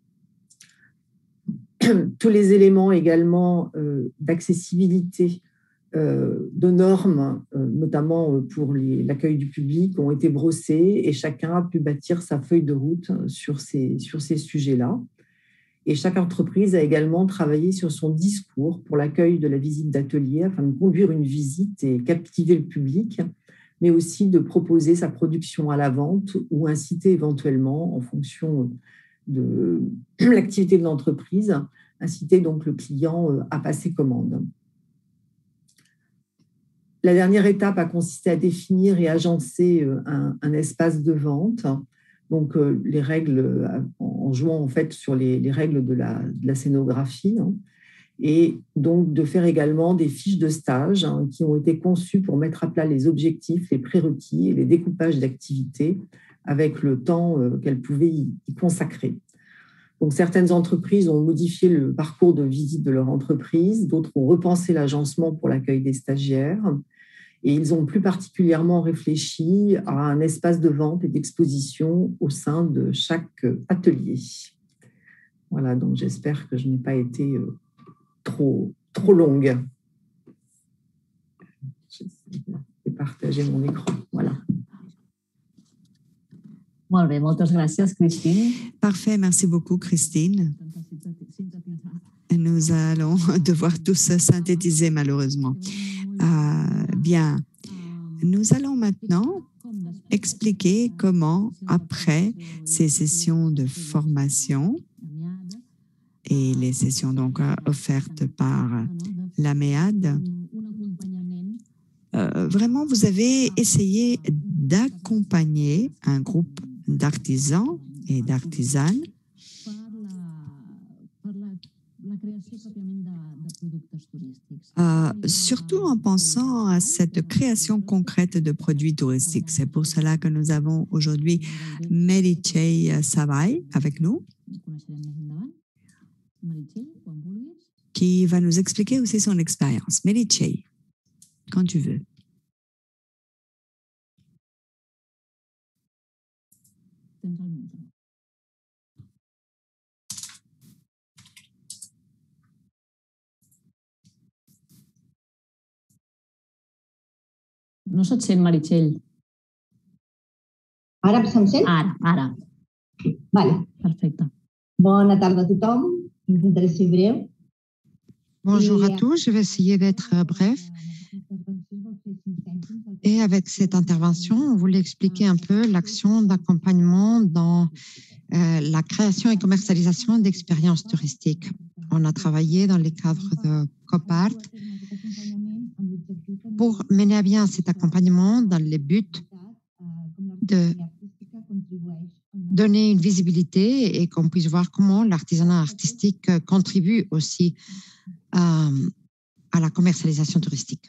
Tous les éléments également euh, d'accessibilité, euh, de normes, euh, notamment pour les, l'accueil du public, ont été brossés et chacun a pu bâtir sa feuille de route sur ces, sur ces sujets-là. Et chaque entreprise a également travaillé sur son discours pour l'accueil de la visite d'atelier afin de conduire une visite et captiver le public, mais aussi de proposer sa production à la vente ou inciter éventuellement, en fonction de l'activité de l'entreprise, inciter donc le client à passer commande. La dernière étape a consisté à définir et agencer un, un espace de vente, donc les règles, en jouant en fait sur les, les règles de la, de la scénographie, hein, et donc de faire également des fiches de stage hein, qui ont été conçues pour mettre à plat les objectifs, les prérequis et les découpages d'activités avec le temps qu'elles pouvaient y, y consacrer. Donc, certaines entreprises ont modifié le parcours de visite de leur entreprise, d'autres ont repensé l'agencement pour l'accueil des stagiaires et ils ont plus particulièrement réfléchi à un espace de vente et d'exposition au sein de chaque atelier. Voilà, donc j'espère que je n'ai pas été trop, trop longue. Je vais partager mon écran. Voilà. Molt bé, moltes gràcies, Christine. Parfait, merci beaucoup, Christine. Nous allons devoir tous synthétiser, malheureusement. Euh, bien, nous allons maintenant expliquer comment, après ces sessions de formation et les sessions donc offertes par l'A M E A D, euh, vraiment, vous avez essayé d'accompagner un groupe d'artisans et d'artisanes euh, surtout en pensant à cette création concrète de produits touristiques. C'est pour cela que nous avons aujourd'hui Meritxell Savall avec nous, qui va nous expliquer aussi son expérience. Meritxell, quand tu veux. No se't sent, Meritxell. Ara se'm sent? Ara, ara. Vale. Perfecte. Bona tarda a tothom. Intentaré ser breu. Bonjour à tous, je vais essayer d'être bref. Et avec cette intervention, on voulait expliquer un peu l'action d'accompagnement dans euh, la création et commercialisation d'expériences touristiques. On a travaillé dans les cadres de COPART pour mener à bien cet accompagnement dans le but de donner une visibilité et qu'on puisse voir comment l'artisanat artistique contribue aussi à, à la commercialisation touristique.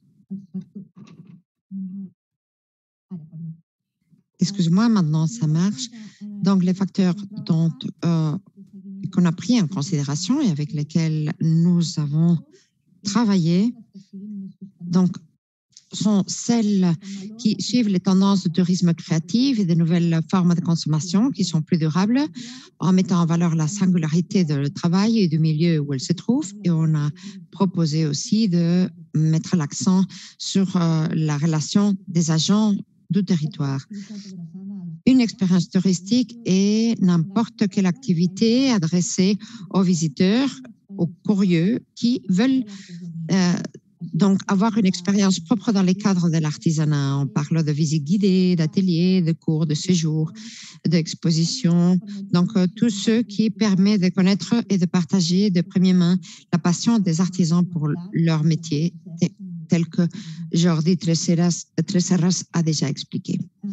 Excuse-moi, maintenant ça marche. Donc, les facteurs dont, euh, qu'on a pris en considération et avec lesquels nous avons travaillé, donc, sont celles qui suivent les tendances de tourisme créatif et de nouvelles formes de consommation qui sont plus durables, en mettant en valeur la singularité de le travail et du milieu où elle se trouve. Et on a proposé aussi de mettre l'accent sur euh, la relation des agents du territoire. Une expérience touristique est n'importe quelle activité adressée aux visiteurs, aux curieux qui veulent euh, donc avoir une expérience propre dans les cadres de l'artisanat. On parle de visites guidées, d'ateliers, de cours, de séjours, d'expositions. Donc, euh, tout ce qui permet de connaître et de partager de première main la passion des artisans pour leur métier, tel que Jordi Tresserras, Tresserras a déjà expliqué.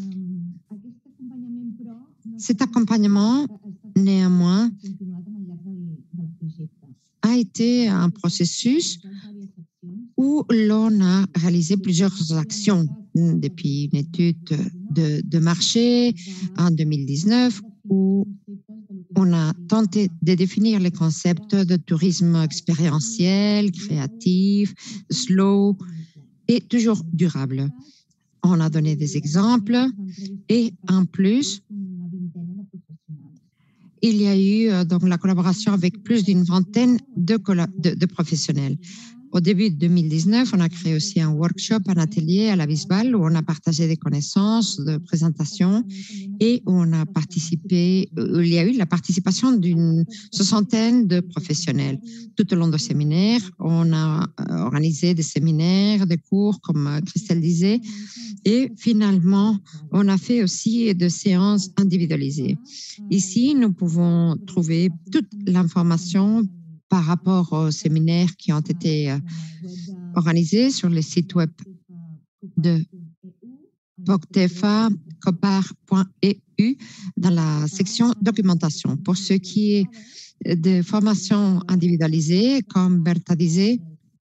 Cet accompagnement, néanmoins, a été un processus où l'on a réalisé plusieurs actions depuis une étude de, de marché en deux mille dix-neuf où on a tenté de définir les concepts de tourisme expérientiel, créatif, slow et toujours durable. On a donné des exemples et en plus, il y a eu donc la collaboration avec plus d'une vingtaine de, de, de professionnels. Au début de deux mille dix-neuf, on a créé aussi un workshop, un atelier à la Bisbal où on a partagé des connaissances, de présentations et où on a participé, où il y a eu la participation d'une soixantaine de professionnels. Tout au long de séminaires, on a organisé des séminaires, des cours, comme Christelle disait, et finalement, on a fait aussi des séances individualisées. Ici, nous pouvons trouver toute l'information par rapport aux séminaires qui ont été euh, organisés sur le site web de poctefa copar point e u dans la section documentation. Pour ce qui est de formations individualisées, comme Berta disait,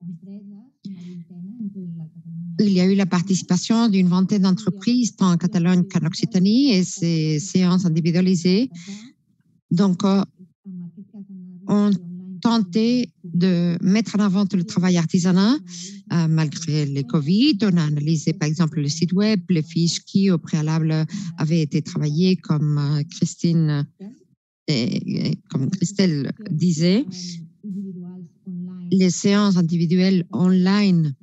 il y a eu la participation d'une vingtaine d'entreprises tant en Catalogne qu'en Occitanie et ces séances individualisées. Donc, euh, on tenté de mettre en avant tout le travail artisanal euh, malgré les Covid. On a analysé par exemple le site web, les fiches qui au préalable avaient été travaillées comme euh, Christine et, et comme Christelle disait. Les séances individuelles online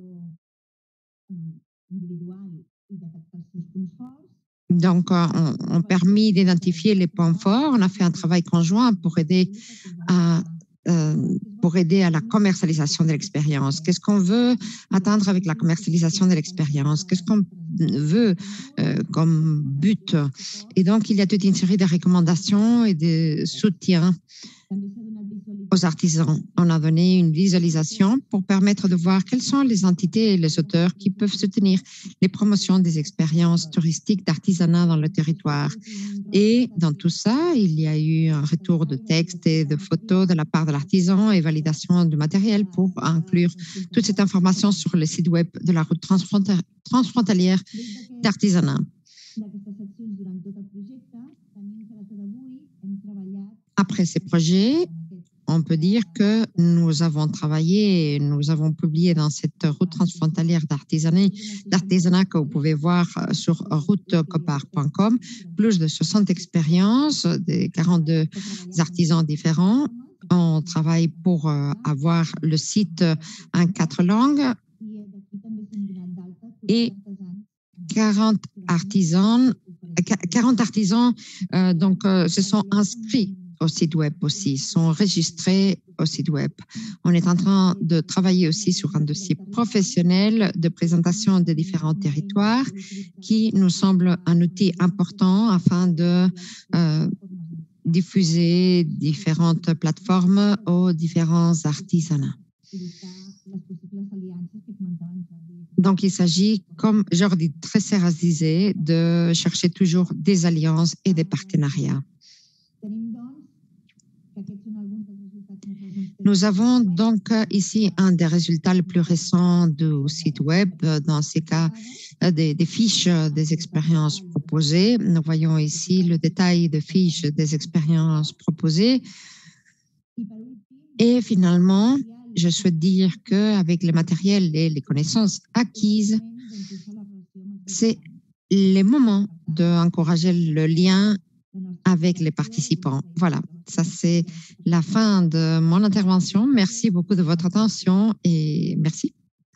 donc ont, ont permis d'identifier les points forts. On a fait un travail conjoint pour aider à Euh, pour aider à la commercialisation de l'expérience. Qu'est-ce qu'on veut atteindre avec la commercialisation de l'expérience? Qu'est-ce qu'on veut euh, comme but? Et donc, il y a toute une série de recommandations et de soutiens aux artisans. On a donné une visualisation pour permettre de voir quelles sont les entités et les auteurs qui peuvent soutenir les promotions des expériences touristiques d'artisanat dans le territoire. Et dans tout ça, il y a eu un retour de textes et de photos de la part de l'artisan et validation du matériel pour inclure toute cette information sur le site web de la route transfrontalière d'artisanat. Après ces projets, on peut dire que nous avons travaillé et nous avons publié dans cette route transfrontalière d'artisanat, d'artisanat que vous pouvez voir sur route copar point com, plus de soixante expériences de quarante-deux artisans différents. On travaille pour avoir le site en quatre langues, et quarante artisans, quarante artisans euh, donc, euh, se sont inscrits au site web aussi, sont enregistrés au site web. On est en train de travailler aussi sur un dossier professionnel de présentation des différents territoires qui nous semble un outil important afin de euh, diffuser différentes plateformes aux différents artisanats. Donc, il s'agit, comme Jordi Tresserras disait, de chercher toujours des alliances et des partenariats. Nous avons donc ici un des résultats les plus récents du site web, dans ces cas des, des fiches des expériences proposées. Nous voyons ici le détail des fiches des expériences proposées. Et finalement, je souhaite dire qu'avec le matériel et les connaissances acquises, c'est le moment d'encourager le lien avec les participants. Voilà, ça c'est la fin de mon intervention. Merci beaucoup de votre attention et merci.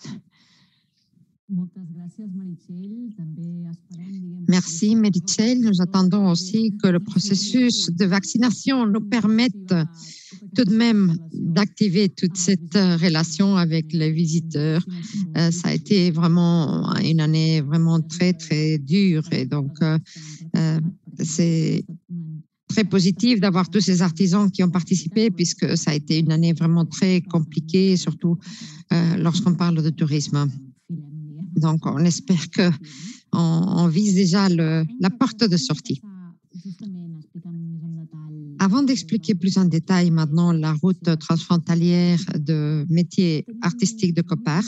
Merci, Meritxell. Nous attendons aussi que le processus de vaccination nous permette tout de même d'activer toute cette relation avec les visiteurs. Euh, ça a été vraiment une année vraiment très, très dure et donc euh, euh, c'est très positif d'avoir tous ces artisans qui ont participé puisque ça a été une année vraiment très compliquée, surtout euh, lorsqu'on parle de tourisme. Donc, on espère qu'on on vise déjà le, la porte de sortie. Avant d'expliquer plus en détail maintenant la route transfrontalière de métiers artistiques de Copart,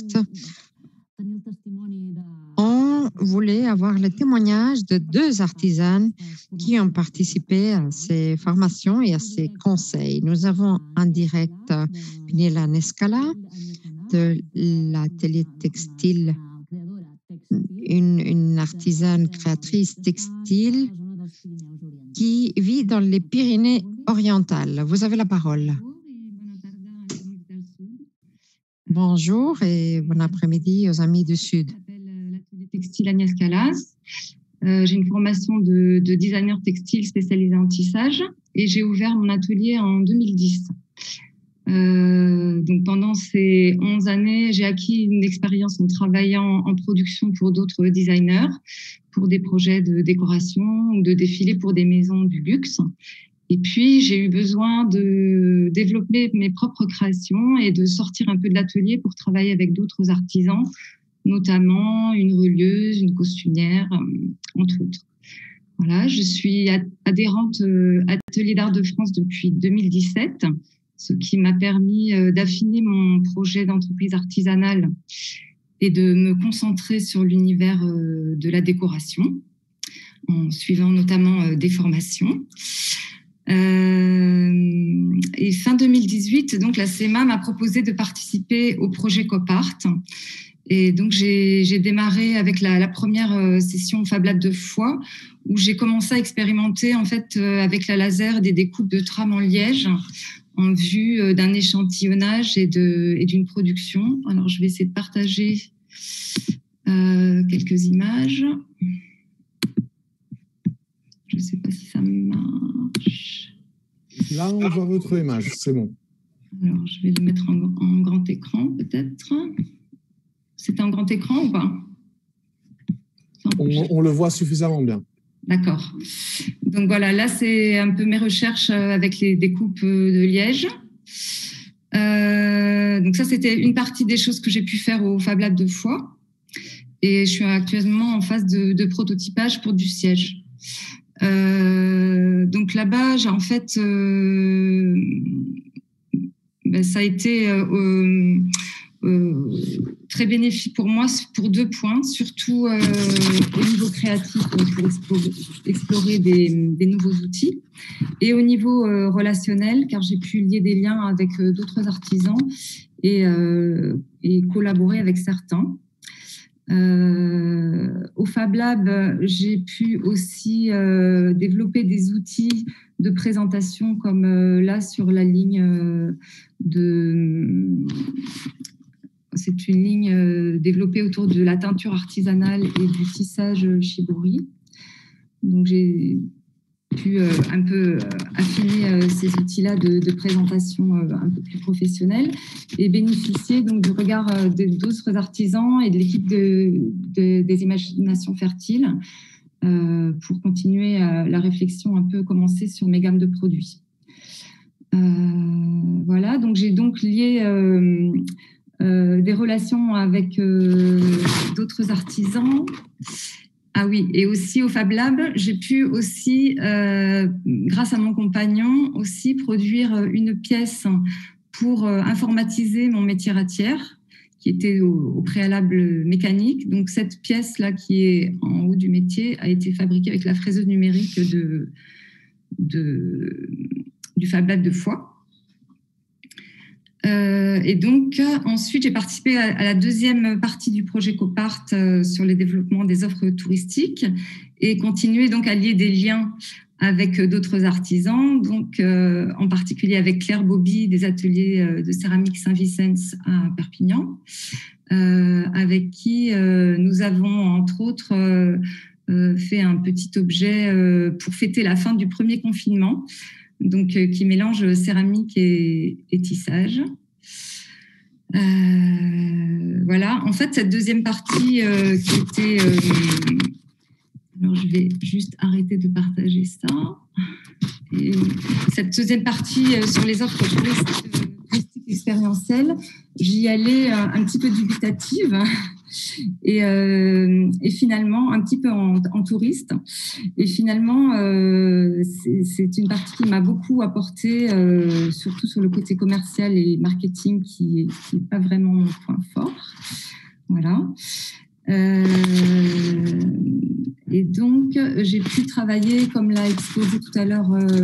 on voulait avoir le témoignage de deux artisanes qui ont participé à ces formations et à ces conseils. Nous avons en direct Pinela Nescala de l'atelier textile, une, une artisane créatrice textile qui vit dans les Pyrénées orientales. Vous avez la parole. Bonjour et bon après-midi aux amis du Sud. Je m'appelle l'atelier textile Agnès Calas. Euh, j'ai une formation de, de designer textile spécialisée en tissage et j'ai ouvert mon atelier en deux mille dix. Euh, donc pendant ces onze années, j'ai acquis une expérience en travaillant en production pour d'autres designers, pour des projets de décoration ou de défilés pour des maisons du luxe. Et puis, j'ai eu besoin de développer mes propres créations et de sortir un peu de l'atelier pour travailler avec d'autres artisans, notamment une relieuse, une costumière, entre autres. Voilà, je suis adhérente à Atelier d'Art de France depuis deux mille dix-sept, ce qui m'a permis d'affiner mon projet d'entreprise artisanale et de me concentrer sur l'univers de la décoration, en suivant notamment des formations. Euh, et fin deux mille dix-huit, donc la C E M A m'a proposé de participer au projet Copart. Et donc j'ai, j'ai démarré avec la, la première session Fab Lab de Foix, où j'ai commencé à expérimenter en fait avec la laser des découpes de trames en liège en vue d'un échantillonnage et, de, et d'une production. Alors je vais essayer de partager euh, quelques images. Je ne sais pas si ça marche. Là, on voit votre image, c'est bon. Alors, je vais le mettre en, en grand écran, peut-être. C'est un grand écran ou pas? on, on le voit suffisamment bien. D'accord. Donc voilà, là, c'est un peu mes recherches avec les découpes de liège. Euh, donc ça, c'était une partie des choses que j'ai pu faire au Fab Lab de Foix. Et je suis actuellement en phase de, de prototypage pour du siège. Euh, donc là-bas, j'ai en fait, euh, ben, ça a été euh, euh, très bénéfique pour moi pour deux points, surtout euh, au niveau créatif pour explorer, explorer des, des nouveaux outils et au niveau euh, relationnel car j'ai pu lier des liens avec euh, d'autres artisans et, euh, et collaborer avec certains. Euh, au Fab Lab, j'ai pu aussi euh, développer des outils de présentation comme euh, là sur la ligne euh, de c'est une ligne euh, développée autour de la teinture artisanale et du tissage shibori. Donc, j'ai pu euh, un peu euh, affiner euh, ces outils-là de, de présentation euh, un peu plus professionnelle et bénéficier donc du regard euh, d'autres artisans et de l'équipe de, de, des imaginations fertiles euh, pour continuer euh, la réflexion un peu commencée sur mes gammes de produits. Euh, voilà, donc j'ai donc lié euh, euh, des relations avec euh, d'autres artisans. Ah oui, et aussi au Fab Lab, j'ai pu aussi, euh, grâce à mon compagnon, aussi produire une pièce pour euh, informatiser mon métier ratière, qui était au, au préalable mécanique. Donc cette pièce-là, qui est en haut du métier, a été fabriquée avec la fraiseuse numérique de, de, du Fab Lab de Foix. Euh, et donc, ensuite, j'ai participé à, à la deuxième partie du projet Copart euh, sur les développements des offres touristiques et continué donc à lier des liens avec d'autres artisans, donc euh, en particulier avec Claire Bobby des ateliers euh, de céramique Saint-Vicence à Perpignan, euh, avec qui euh, nous avons entre autres euh, euh, fait un petit objet euh, pour fêter la fin du premier confinement. Donc, euh, qui mélange céramique et, et tissage. Euh, voilà. En fait, cette deuxième partie euh, qui était... Euh, alors, je vais juste arrêter de partager ça. Et cette deuxième partie euh, sur les offres touristiques, touristiques expérientielles, j'y allais euh, un petit peu dubitative. Et, euh, et finalement, un petit peu en, en touriste. Et finalement, euh, c'est une partie qui m'a beaucoup apporté, euh, surtout sur le côté commercial et marketing, qui n'est pas vraiment mon point fort. Voilà. Euh, et donc, j'ai pu travailler, comme l'a exposé tout à l'heure, euh,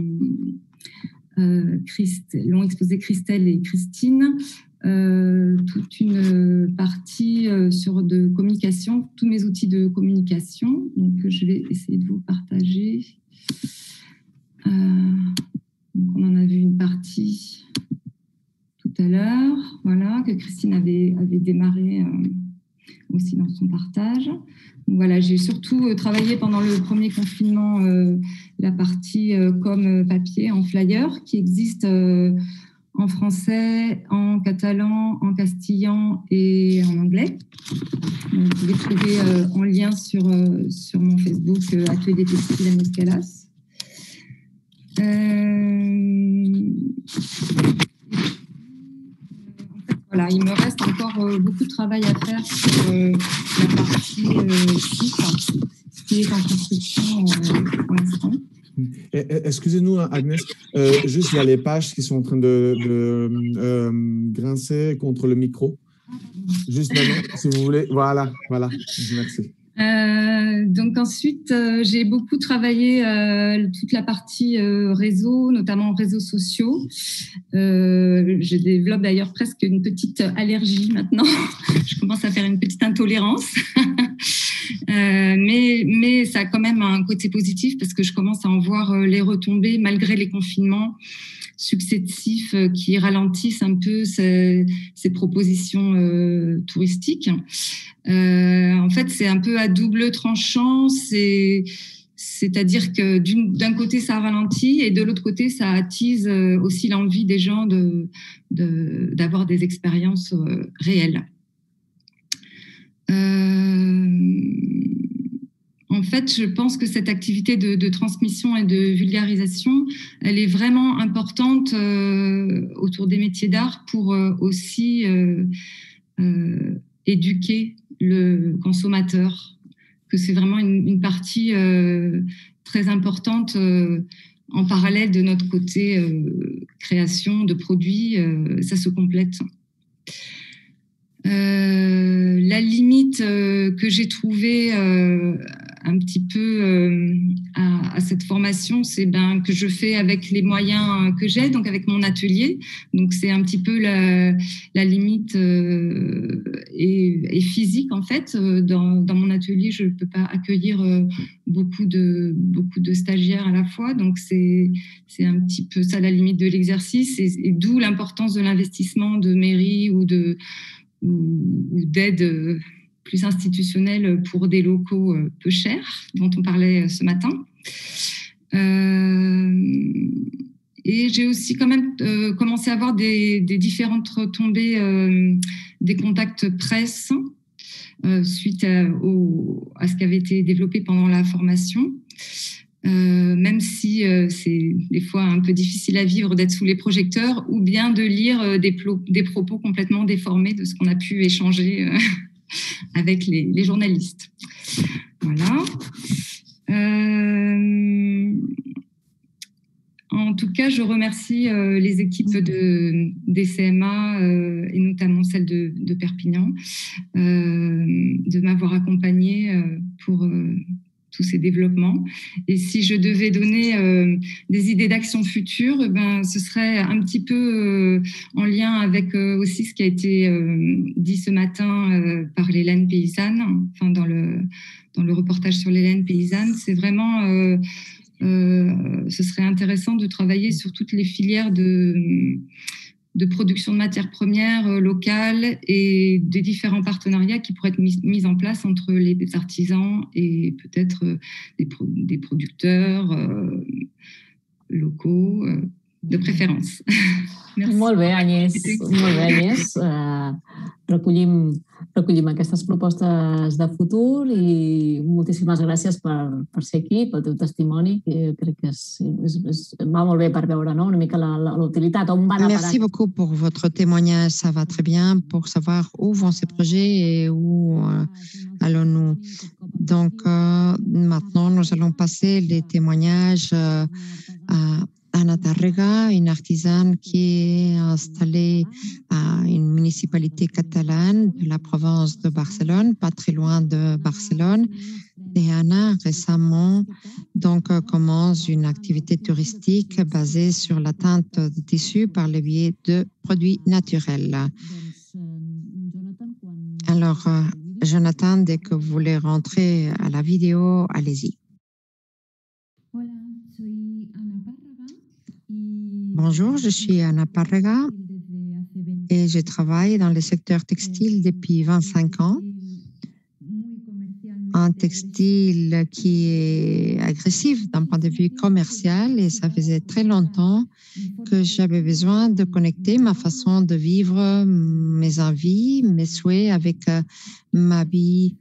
euh, l'ont exposé Christelle et Christine, Euh, toute une partie euh, sur de communication, tous mes outils de communication. Donc, je vais essayer de vous partager. Euh, donc on en a vu une partie tout à l'heure, voilà, que Christine avait, avait démarré euh, aussi dans son partage. Donc, voilà, j'ai surtout euh, travaillé pendant le premier confinement euh, la partie euh, com papier en flyer qui existe euh, en français, en catalan, en castillan et en anglais. Donc, vous pouvez trouver euh, en lien sur, euh, sur mon Facebook euh, Atelier Textile Agnès Calas. Euh... Voilà, il me reste encore euh, beaucoup de travail à faire sur euh, la partie euh, site, qui est en construction euh, pour l'instant. Excusez-nous, Agnès, euh, juste il y a les pages qui sont en train de, de euh, grincer contre le micro. Juste maintenant, si vous voulez. Voilà, voilà. Merci. Euh, donc ensuite, euh, j'ai beaucoup travaillé euh, toute la partie euh, réseau, notamment réseaux sociaux. Euh, je développe d'ailleurs presque une petite allergie maintenant. Je commence à faire une petite intolérance. Euh, mais, mais ça a quand même un côté positif parce que je commence à en voir euh, les retombées malgré les confinements successifs euh, qui ralentissent un peu ces, ces propositions euh, touristiques. Euh, en fait, c'est un peu à double tranchant. C'est, c'est-à-dire que d'un côté, ça ralentit et de l'autre côté, ça attise euh, aussi l'envie des gens de, de, d'avoir des expériences euh, réelles. Euh, en fait, je pense que cette activité de, de transmission et de vulgarisation, elle est vraiment importante euh, autour des métiers d'art pour euh, aussi euh, euh, éduquer le consommateur, que c'est vraiment une, une partie euh, très importante euh, en parallèle de notre côté euh, création de produits, euh, ça se complète. Euh, la limite euh, que j'ai trouvée euh, un petit peu euh, à, à cette formation, c'est ben, que je fais avec les moyens que j'ai, donc avec mon atelier. Donc c'est un petit peu la, la limite euh, et, et physique en fait. Dans, dans mon atelier, je ne peux pas accueillir euh, beaucoup de beaucoup de stagiaires à la fois. Donc c'est c'est un petit peu ça la limite de l'exercice et, et d'où l'importance de l'investissement de mairie ou de ou, ou d'aide plus institutionnelle pour des locaux peu chers, dont on parlait ce matin. Euh, et j'ai aussi quand même euh, commencé à avoir des, des différentes retombées, euh, des contacts presse euh, suite à, au, à ce qui avait été développé pendant la formation. Euh, même si euh, c'est des fois un peu difficile à vivre d'être sous les projecteurs, ou bien de lire euh, des, plo- des propos complètement déformés de ce qu'on a pu échanger euh, avec les, les journalistes. Voilà. Euh, en tout cas, je remercie euh, les équipes de, des C M A euh, et notamment celle de, de Perpignan euh, de m'avoir accompagnée euh, pour euh, tous ces développements. Et si je devais donner euh, des idées d'action future, ben, ce serait un petit peu euh, en lien avec euh, aussi ce qui a été euh, dit ce matin euh, par les laines paysannes, enfin dans le, dans le reportage sur les laines paysannes. C'est vraiment, euh, euh, ce serait intéressant de travailler sur toutes les filières de... de production de matières premières euh, locales et des différents partenariats qui pourraient être mis, mis en place entre les artisans et peut-être euh, des, pro- des producteurs euh, locaux, euh, de préférence. Merci. Molt bé, Agnès. Molt bé, Agnès. Uh, recollim, recollim aquestes propostes de futur i moltíssimes gràcies per, per ser aquí, pel teu testimoni, que crec que és, és, és, va molt bé per veure, no? Una mica la, la, l'utilitat, on van a parar. Merci beaucoup pour votre témoignage, ça va très bien pour savoir où vont ces projets et où euh, allons-nous. Donc euh, maintenant, nous allons passer les témoignages euh, à Anna Tàrrega, une artisane qui est installée à une municipalité catalane de la province de Barcelone, pas très loin de Barcelone. Et Anna, récemment, donc, commence une activité touristique basée sur la teinte de tissus par le biais de produits naturels. Alors, Jonathan, dès que vous voulez rentrer à la vidéo, allez-y. Bonjour, je suis Anna Tàrrega et je travaille dans le secteur textile depuis vingt-cinq ans. Un textile qui est agressif d'un point de vue commercial et ça faisait très longtemps que j'avais besoin de connecter ma façon de vivre, mes envies, mes souhaits avec ma vie,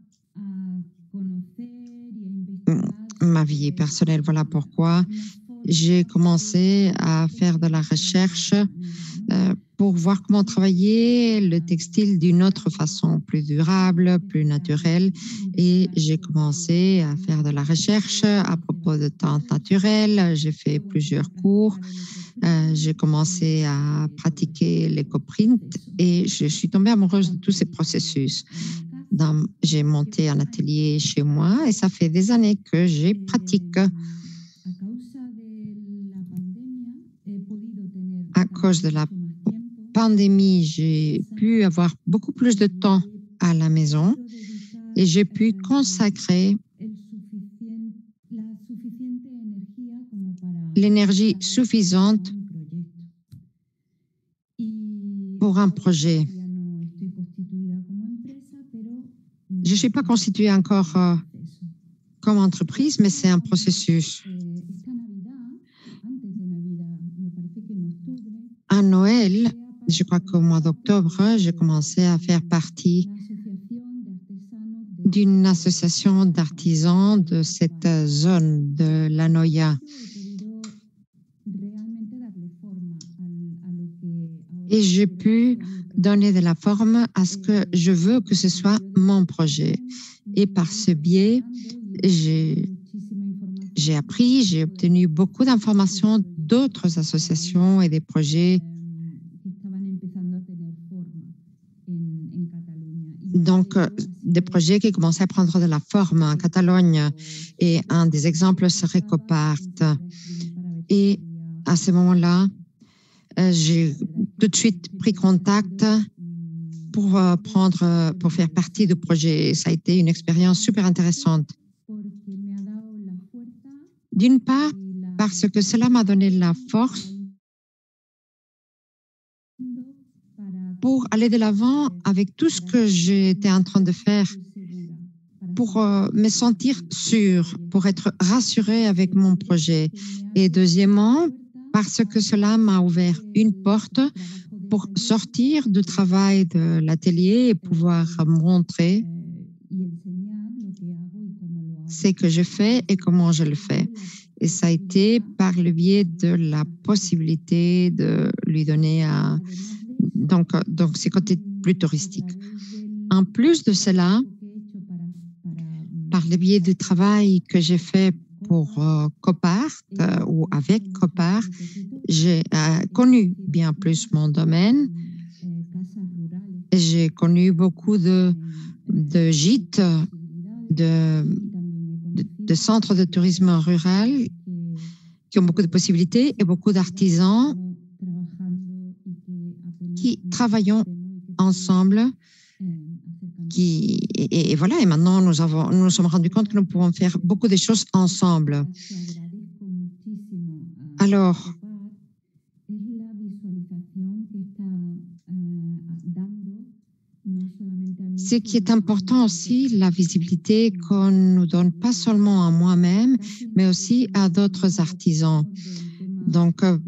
ma vie personnelle. Voilà pourquoi j'ai commencé à faire de la recherche euh, pour voir comment travailler le textile d'une autre façon, plus durable, plus naturelle. Et j'ai commencé à faire de la recherche à propos de teintes naturelles. J'ai fait plusieurs cours. Euh, j'ai commencé à pratiquer l'éco-print et je suis tombée amoureuse de tous ces processus. Dans, j'ai monté un atelier chez moi et ça fait des années que je pratique. À cause de la pandémie, j'ai pu avoir beaucoup plus de temps à la maison et j'ai pu consacrer l'énergie suffisante pour un projet. Je ne suis pas constituée encore euh, comme entreprise, mais c'est un processus. À Noël, je crois qu'au mois d'octobre, j'ai commencé à faire partie d'une association d'artisans de cette zone de la Noia. Et j'ai pu donner de la forme à ce que je veux que ce soit mon projet. Et par ce biais, j'ai, j'ai appris, j'ai obtenu beaucoup d'informations d'autres associations et des projets. Donc, des projets qui commençaient à prendre de la forme en Catalogne. Et un des exemples serait Copart. Et à ce moment-là, j'ai tout de suite pris contact pour prendre, pour faire partie du projet. Ça a été une expérience super intéressante. D'une part, parce que cela m'a donné la force pour aller de l'avant avec tout ce que j'étais en train de faire, pour euh, me sentir sûre, pour être rassurée avec mon projet. Et deuxièmement, parce que cela m'a ouvert une porte pour sortir du travail de l'atelier et pouvoir montrer ce que je fais et comment je le fais. Et ça a été par le biais de la possibilité de lui donner un... Donc, donc ces côtés plus touristiques. En plus de cela, par le biais du travail que j'ai fait pour euh, Copart euh, ou avec Copart, j'ai euh, connu bien plus mon domaine. J'ai connu beaucoup de, de gîtes, de, de, de centres de tourisme rural qui ont beaucoup de possibilités et beaucoup d'artisans qui travaillons ensemble. Qui, et, et voilà, et maintenant nous, avons, nous nous sommes rendus compte que nous pouvons faire beaucoup de choses ensemble. Alors, ce qui est important aussi, la visibilité qu'on nous donne pas seulement à moi-même, mais aussi à d'autres artisans. Donc, euh,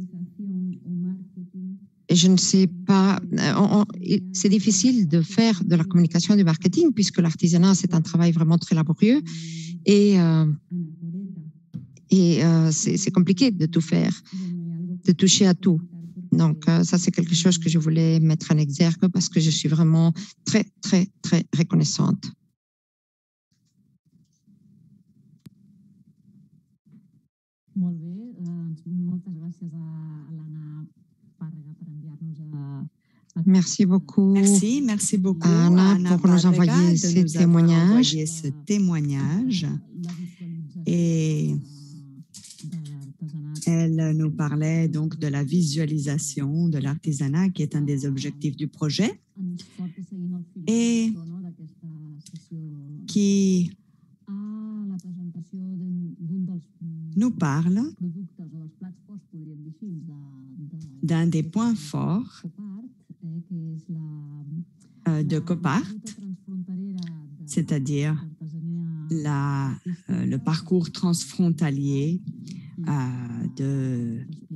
je ne sais pas, c'est difficile de faire de la communication et du marketing puisque l'artisanat, c'est un travail vraiment très laborieux et, euh, et euh, c'est compliqué de tout faire, de toucher à tout. Donc, euh, ça, c'est quelque chose que je voulais mettre en exergue parce que je suis vraiment très, très, très reconnaissante. Molt bé, doncs moltes gràcies a l'Anna Pàrrega per enviar-nos a... Merci beaucoup. Merci, merci beaucoup Anna, Anna pour nous envoyer ces témoignages. ce témoignage. Et elle nous parlait donc de la visualisation de l'artisanat qui est un des objectifs du projet et qui nous parle d'un des points forts euh, de Copart, c'est-à-dire la, euh, le parcours transfrontalier euh, de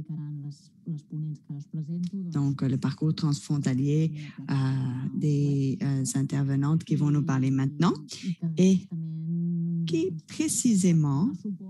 donc le parcours transfrontalier euh, des euh, intervenantes qui vont nous parler maintenant et qui précisément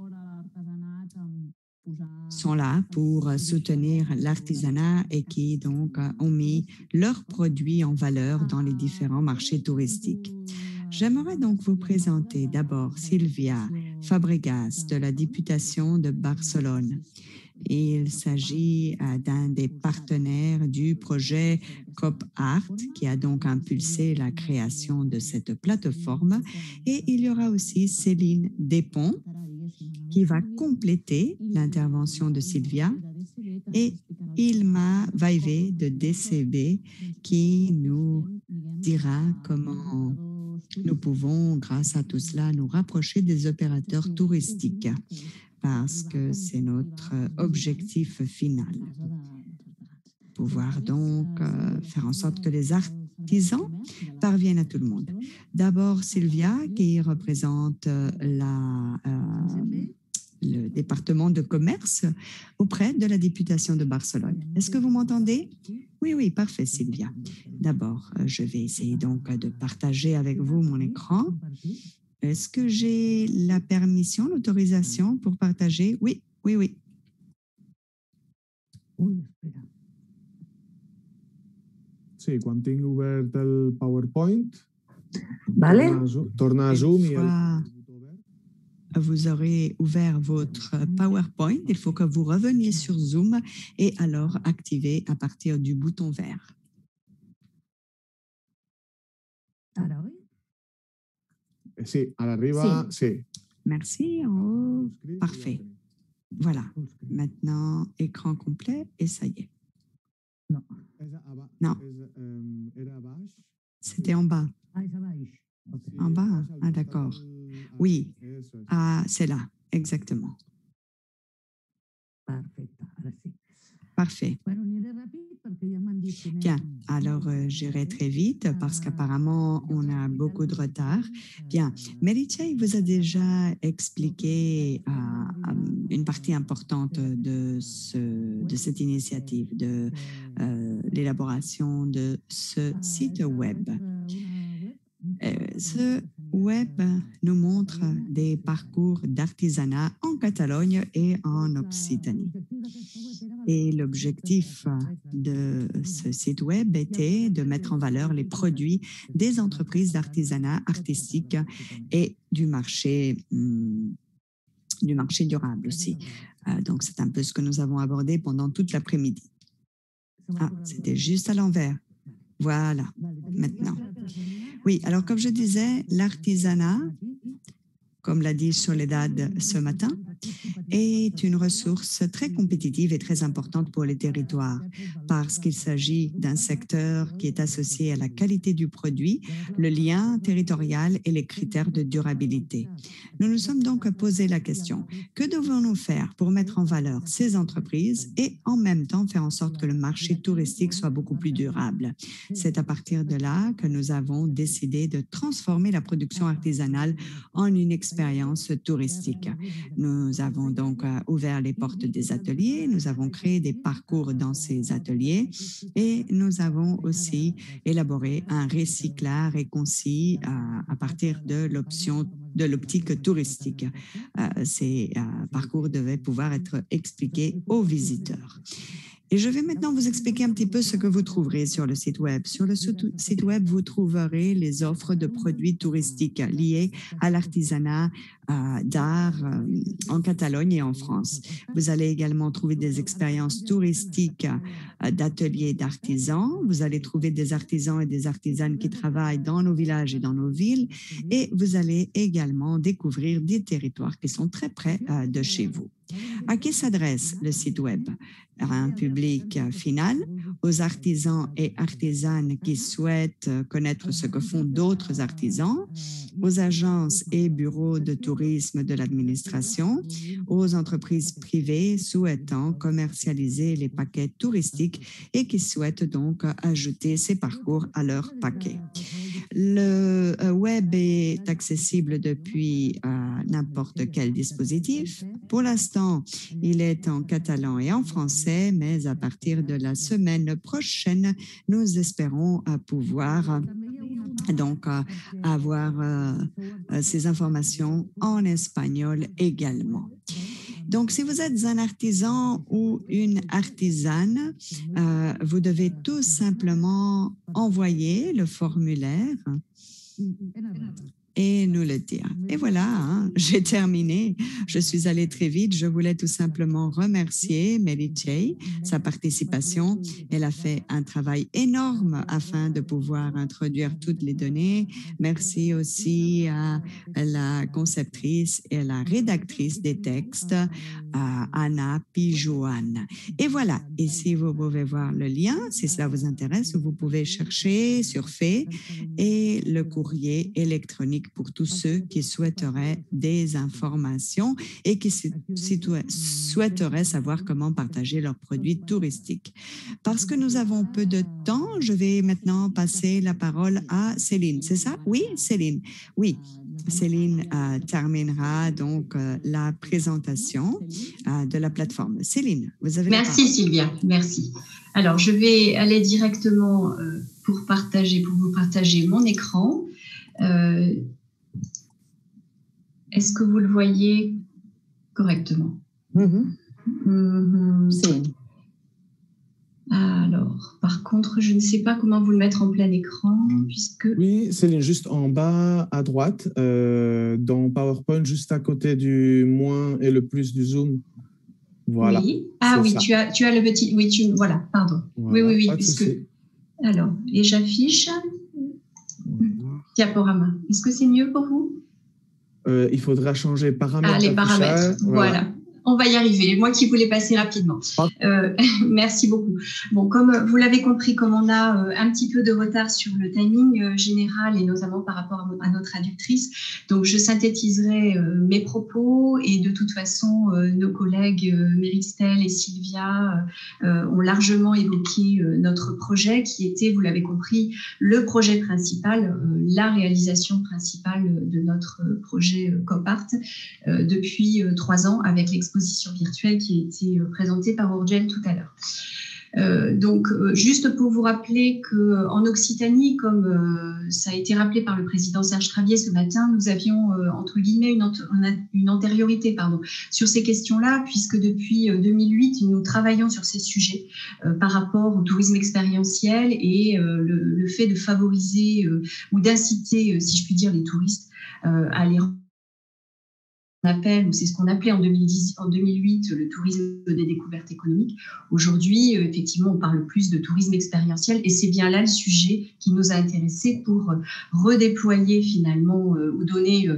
sont là pour soutenir l'artisanat et qui donc ont mis leurs produits en valeur dans les différents marchés touristiques. J'aimerais donc vous présenter d'abord Silvia Fabregas de la Députation de Barcelone. Il s'agit d'un des partenaires du projet Copart qui a donc impulsé la création de cette plateforme. Et il y aura aussi Céline Despont qui va compléter l'intervention de Silvia et Ilma Vaive de D C B qui nous dira comment nous pouvons, grâce à tout cela, nous rapprocher des opérateurs touristiques parce que c'est notre objectif final. Pouvoir donc euh, faire en sorte que les artisans parviennent à tout le monde. D'abord, Sylvia, qui représente la, euh, le département de commerce auprès de la Députation de Barcelone. Est-ce que vous m'entendez? Oui, oui, parfait, Sylvia. D'abord, je vais essayer donc de partager avec vous mon écran. Est-ce que j'ai la permission, l'autorisation pour partager? Oui, oui, oui. Sí, quan tingui obert el PowerPoint, vale. torna a Zoom i... Vous aurez ouvert votre PowerPoint, il faut que vous reveniez sur Zoom et alors activer à partir du bouton vert. Sí, a l'arriba, sí. sí. Merci. Oh, parfait. Voilà. Maintenant, écran complet et ça y est. Non. Non. C'était en bas. En bas? Ah, d'accord. Oui. Ah, c'est là, exactement. Perfecte, ara sí. Parfait. Bien, alors euh, j'irai très vite parce qu'apparemment, on a beaucoup de retard. Bien, Mary-Chey vous a déjà expliqué euh, une partie importante de, ce, de cette initiative, de euh, l'élaboration de ce site web. Euh, ce web nous montre des parcours d'artisanat en Catalogne et en Occitanie. Et l'objectif de ce site web était de mettre en valeur les produits des entreprises d'artisanat artistique et du marché, hum, du marché durable aussi. Euh, donc, c'est un peu ce que nous avons abordé pendant toute l'après-midi. Ah, c'était juste à l'envers. Voilà, maintenant. Oui, alors comme je disais, l'artisanat, comme l'a dit Soledad ce matin, est une ressource très compétitive et très importante pour les territoires parce qu'il s'agit d'un secteur qui est associé à la qualité du produit, le lien territorial et les critères de durabilité. Nous nous sommes donc posé la question, que devons-nous faire pour mettre en valeur ces entreprises et en même temps faire en sorte que le marché touristique soit beaucoup plus durable? C'est à partir de là que nous avons décidé de transformer la production artisanale en une expérience touristique. Nous avons donc euh, ouvert les portes des ateliers, nous avons créé des parcours dans ces ateliers et nous avons aussi élaboré un récit clair et concis euh, à partir de l'option de l'optique touristique. Euh, ces euh, parcours devaient pouvoir être expliqués aux visiteurs. Et je vais maintenant vous expliquer un petit peu ce que vous trouverez sur le site web. Sur le site web, vous trouverez les offres de produits touristiques liés à l'artisanat euh, d'art euh, en Catalogne et en France. Vous allez également trouver des expériences touristiques euh, d'ateliers d'artisans. Vous allez trouver des artisans et des artisanes qui travaillent dans nos villages et dans nos villes. Et vous allez également découvrir des territoires qui sont très près euh, de chez vous. À qui s'adresse le site web? À un public final, aux artisans et artisanes qui souhaitent connaître ce que font d'autres artisans, aux agences et bureaux de tourisme de l'administration, aux entreprises privées souhaitant commercialiser les paquets touristiques et qui souhaitent donc ajouter ces parcours à leur paquet. Le web est accessible depuis euh, n'importe quel dispositif. Pour l'instant, il est en catalan et en français, mais à partir de la semaine prochaine, nous espérons euh, pouvoir euh, donc euh, avoir euh, ces informations en espagnol également. Donc, si vous êtes un artisan ou une artisane, euh, vous devez tout simplement envoyer le formulaire et nous le dire. Et voilà, hein, j'ai terminé. Je suis allée très vite. Je voulais tout simplement remercier Mary-Chey, sa participation. Elle a fait un travail énorme afin de pouvoir introduire toutes les données. Merci aussi à la conceptrice et à la rédactrice des textes, à Anna Pijoane. Et voilà, ici vous pouvez voir le lien. Si cela vous intéresse, vous pouvez chercher, surfer et le courrier électronique pour tous ceux qui souhaiteraient des informations et qui souhaiteraient savoir comment partager leurs produits touristiques. Parce que nous avons peu de temps, je vais maintenant passer la parole à Céline. C'est ça? Oui, Céline. Oui. Céline euh, terminera donc euh, la présentation euh, de la plateforme. Céline, vous avez la parole. Merci Sylvia, merci. Alors, je vais aller directement euh, pour partager, pour vous partager mon écran. Euh, Est-ce que vous le voyez correctement? Mm-hmm. Mm-hmm. C'est... Alors, par contre, je ne sais pas comment vous le mettre en plein écran, puisque... Oui, Céline, juste en bas à droite, euh, dans PowerPoint, juste à côté du moins et le plus du zoom. Voilà. Oui. Ah oui, tu as, tu as le petit... Oui, tu... voilà, pardon. Voilà, oui, oui, oui, puisque... Alors, et j'affiche... Diaporama. Est-ce que c'est mieux pour vous? euh, Il faudra changer paramètres. Ah, les paramètres, voilà. voilà. On va y arriver. Moi qui voulais passer rapidement. Euh, merci beaucoup. Bon, comme vous l'avez compris, comme on a euh, un petit peu de retard sur le timing euh, général et notamment par rapport à, à notre traductrice, donc je synthétiserai euh, mes propos et de toute façon, euh, nos collègues euh, Méristel et Sylvia euh, ont largement évoqué euh, notre projet qui était, vous l'avez compris, le projet principal, euh, la réalisation principale de notre projet euh, COPART euh, depuis euh, trois ans avec l'exposition virtuelle qui a été présentée par Urgel tout à l'heure. Euh, donc, euh, juste pour vous rappeler qu'en Occitanie, comme euh, ça a été rappelé par le président Serge Travier ce matin, nous avions, euh, entre guillemets, une, une antériorité pardon, sur ces questions-là, puisque depuis euh, deux mille huit, nous travaillons sur ces sujets euh, par rapport au tourisme expérientiel et euh, le, le fait de favoriser euh, ou d'inciter, euh, si je puis dire, les touristes euh, à les appelle, ou c'est ce qu'on appelait en deux mille dix, en deux mille huit le tourisme des découvertes économiques. Aujourd'hui, effectivement, on parle plus de tourisme expérientiel et c'est bien là le sujet qui nous a intéressés pour redéployer finalement euh, ou donner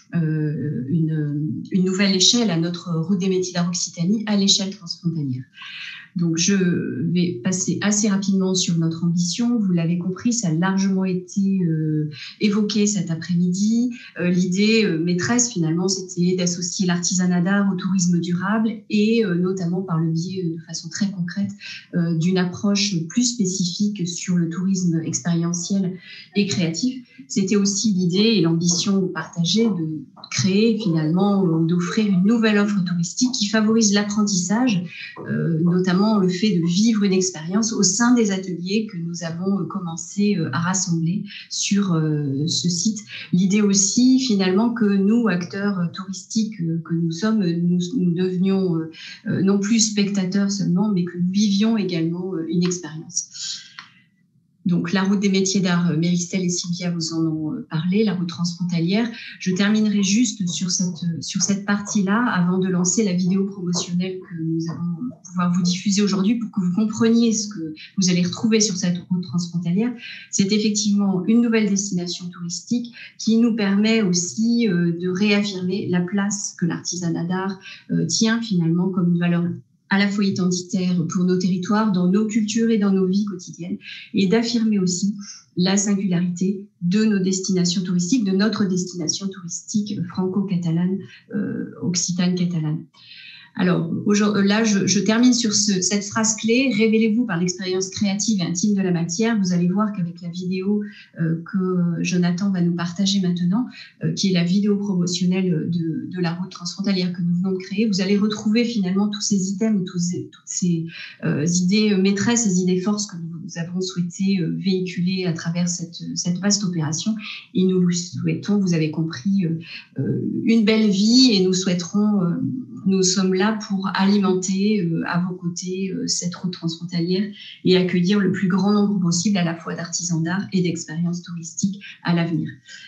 euh, une, une nouvelle échelle à notre route des métiers d'art Occitanie à l'échelle transfrontalière. Donc, je vais passer assez rapidement sur notre ambition. Vous l'avez compris, ça a largement été euh, évoqué cet après-midi. Euh, l'idée euh, maîtresse, finalement, c'était d'associer l'artisanat d'art au tourisme durable et euh, notamment par le biais, de façon très concrète, euh, d'une approche plus spécifique sur le tourisme expérientiel et créatif. C'était aussi l'idée et l'ambition partagée de créer, finalement, euh, d'offrir une nouvelle offre touristique qui favorise l'apprentissage, euh, notamment le fait de vivre une expérience au sein des ateliers que nous avons commencé à rassembler sur ce site. L'idée aussi, finalement, que nous, acteurs touristiques que nous sommes, nous, nous devenions non plus spectateurs seulement, mais que nous vivions également une expérience. Donc, la route des métiers d'art, Méristel et Sylvia vous en ont parlé, la route transfrontalière. Je terminerai juste sur cette, sur cette partie-là avant de lancer la vidéo promotionnelle que nous allons pouvoir vous diffuser aujourd'hui pour que vous compreniez ce que vous allez retrouver sur cette route transfrontalière. C'est effectivement une nouvelle destination touristique qui nous permet aussi de réaffirmer la place que l'artisanat d'art tient finalement comme une valeur à la fois identitaire pour nos territoires, dans nos cultures et dans nos vies quotidiennes, et d'affirmer aussi la singularité de nos destinations touristiques, de notre destination touristique franco-catalane, euh, occitane-catalane. Alors, là, je, je termine sur ce, cette phrase clé. Révélez-vous par l'expérience créative et intime de la matière. Vous allez voir qu'avec la vidéo euh, que Jonathan va nous partager maintenant, euh, qui est la vidéo promotionnelle de, de la route transfrontalière que nous venons de créer, vous allez retrouver finalement tous ces items, tous ces, toutes ces euh, idées maîtresses, ces idées forces que nous avons souhaité euh, véhiculer à travers cette, cette vaste opération. Et nous vous souhaitons, vous avez compris, euh, une belle vie et nous souhaiterons, euh, nous sommes là pour alimenter euh, à vos côtés euh, cette route transfrontalière et accueillir le plus grand nombre possible à la fois d'artisans d'art et d'expériences touristiques à l'avenir.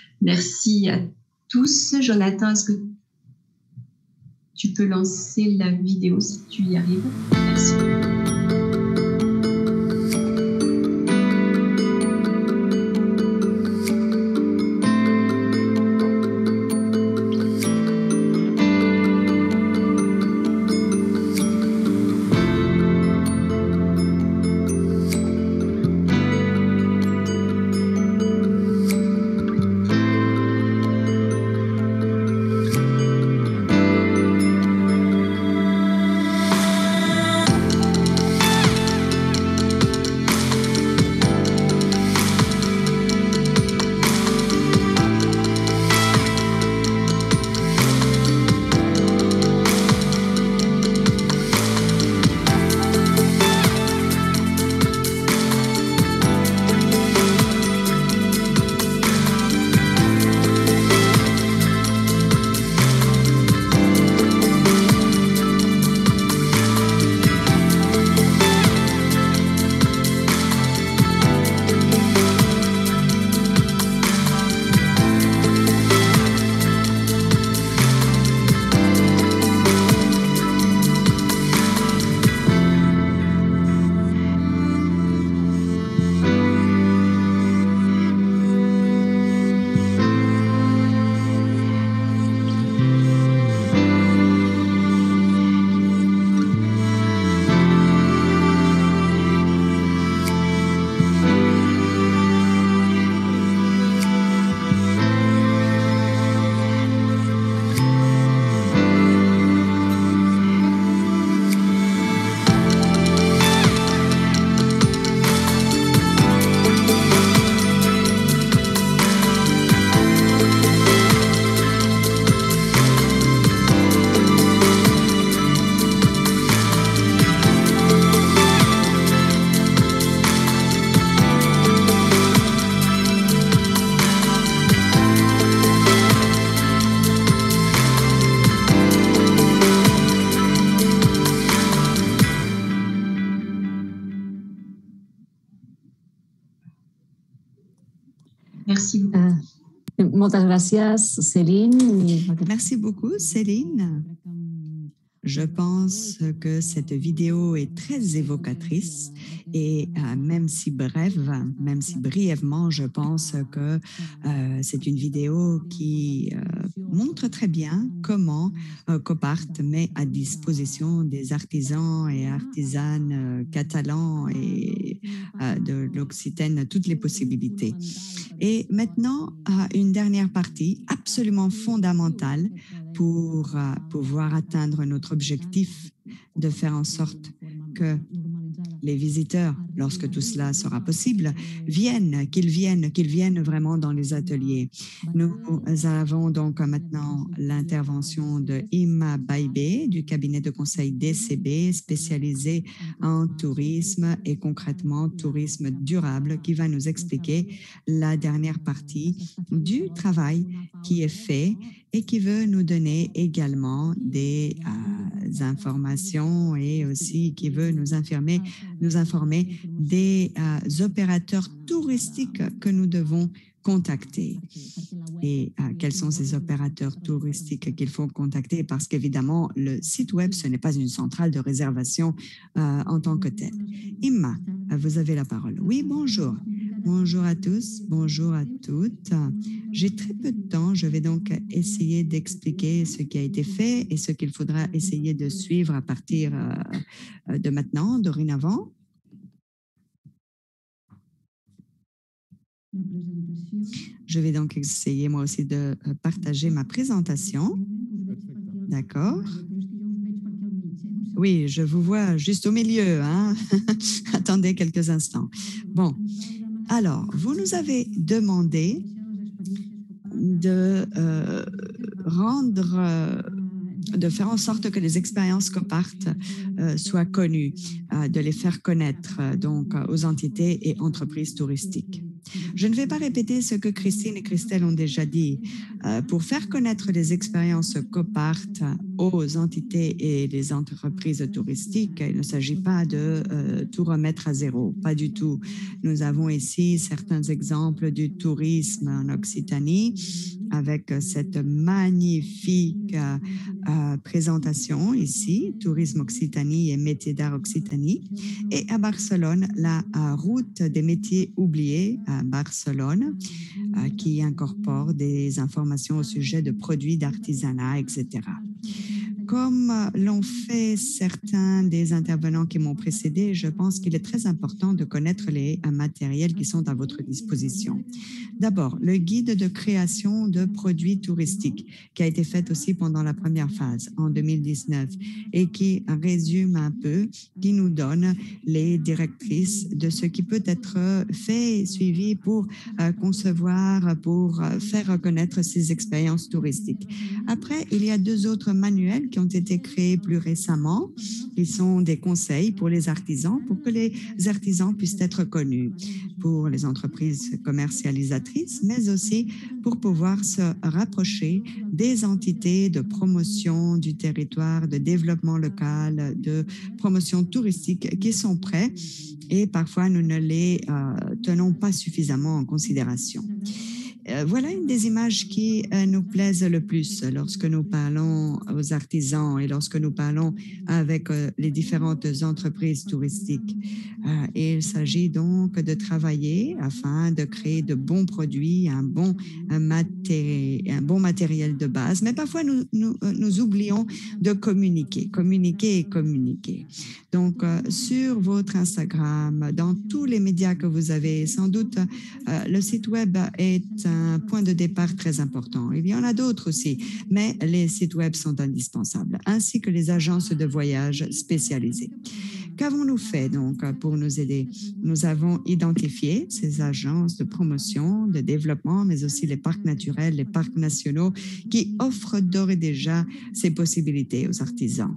Merci à tous. Jonathan, est-ce que tu peux lancer la vidéo si tu y arrives? Merci. Merci beaucoup. Uh, moltes gràcies, Céline. Merci beaucoup, Céline. Je pense que cette vidéo est très évocatrice et euh, même si brève, même si brièvement, je pense que euh, c'est une vidéo qui euh, montre très bien comment euh, Copart met à disposition des artisans et artisanes euh, catalans et euh, de l'Occitanie toutes les possibilités. Et maintenant, euh, une dernière partie absolument fondamentale pour euh, pouvoir atteindre notre objectif de faire en sorte que les visiteurs, lorsque tout cela sera possible, viennent, qu'ils viennent, qu'ils viennent vraiment dans les ateliers. Nous avons donc maintenant l'intervention de Imma Baibé du cabinet de conseil D C B spécialisé en tourisme et concrètement tourisme durable qui va nous expliquer la dernière partie du travail qui est fait et qui veut nous donner également des euh, informations et aussi qui veut nous informer, nous informer des euh, opérateurs touristiques que nous devons contacter. Et euh, quels sont ces opérateurs touristiques qu'il faut contacter? Parce qu'évidemment, le site web, ce n'est pas une centrale de réservation euh, en tant que telle. Imma, vous avez la parole. Oui, bonjour. Bonjour à tous, bonjour à toutes. J'ai très peu de temps, je vais donc essayer d'expliquer ce qui a été fait et ce qu'il faudra essayer de suivre à partir euh, de maintenant, dorénavant. Je vais donc essayer moi aussi de partager ma présentation. D'accord. Oui, je vous vois juste au milieu. Hein? Attendez quelques instants. Bon, alors, vous nous avez demandé de euh, rendre, euh, de faire en sorte que les expériences Copart euh, soient connues, euh, de les faire connaître euh, donc aux entités et entreprises touristiques. Je ne vais pas répéter ce que Christine et Christelle ont déjà dit. Euh, pour faire connaître les expériences Copart aux entités et les entreprises touristiques, il ne s'agit pas de euh, tout remettre à zéro, pas du tout. Nous avons ici certains exemples du tourisme en Occitanie avec cette magnifique euh, euh, présentation ici, Tourisme Occitanie et Métiers d'art Occitanie. Et à Barcelone, la euh, route des métiers oubliés à Barcelone, euh, qui incorpore des informations au sujet de produits d'artisanat, et cetera. Comme l'ont fait certains des intervenants qui m'ont précédé, je pense qu'il est très important de connaître les matériels qui sont à votre disposition. D'abord, le guide de création de produits touristiques qui a été fait aussi pendant la première phase en deux mille dix-neuf et qui résume un peu, qui nous donne les directrices de ce qui peut être fait et suivi pour euh, concevoir, pour faire reconnaître ces expériences touristiques. Après, il y a deux autres manuels qui ont été créés plus récemment, qui sont des conseils pour les artisans, pour que les artisans puissent être connus, pour les entreprises commercialisatrices, mais aussi pour pouvoir se rapprocher des entités de promotion du territoire, de développement local, de promotion touristique qui sont prêts et parfois nous ne les euh, tenons pas suffisamment en considération. Voilà une des images qui nous plaisent le plus lorsque nous parlons aux artisans et lorsque nous parlons avec les différentes entreprises touristiques. Il s'agit donc de travailler afin de créer de bons produits, un bon, un maté- un bon matériel de base, mais parfois nous, nous, nous oublions de communiquer, communiquer et communiquer. Donc, sur votre Instagram, dans tous les médias que vous avez, sans doute, le site web est un point de départ très important. Il y en a d'autres aussi, mais les sites web sont indispensables, ainsi que les agences de voyage spécialisées. Qu'avons-nous fait donc pour nous aider? Nous avons identifié ces agences de promotion, de développement, mais aussi les parcs naturels, les parcs nationaux qui offrent d'ores et déjà ces possibilités aux artisans.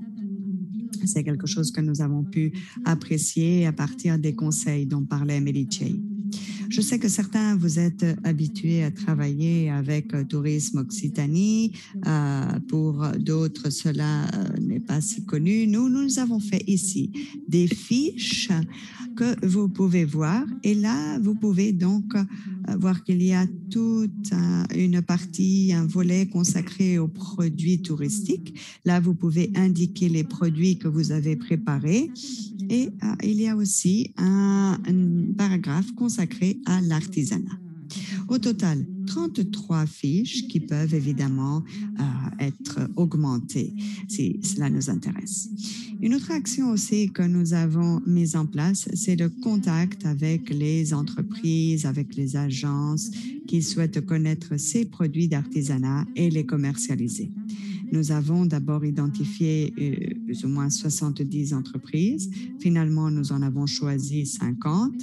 C'est quelque chose que nous avons pu apprécier à partir des conseils dont parlait Amélie Chey. Je sais que certains, vous êtes habitués à travailler avec Tourisme Occitanie. Euh, pour d'autres, cela euh, n'est pas si connu. Nous, nous avons fait ici des fiches que vous pouvez voir. Et là, vous pouvez donc euh, voir qu'il y a toute un, une partie, un volet consacré aux produits touristiques. Là, vous pouvez indiquer les produits que vous avez préparés. Et euh, il y a aussi un, un paragraphe consacré à l'artisanat. Au total, trente-trois fiches qui peuvent évidemment euh, être augmentées si cela nous intéresse. Une autre action aussi que nous avons mise en place, c'est le contact avec les entreprises, avec les agences qui souhaitent connaître ces produits d'artisanat et les commercialiser. Nous avons d'abord identifié euh, plus ou moins soixante-dix entreprises. Finalement, nous en avons choisi cinquante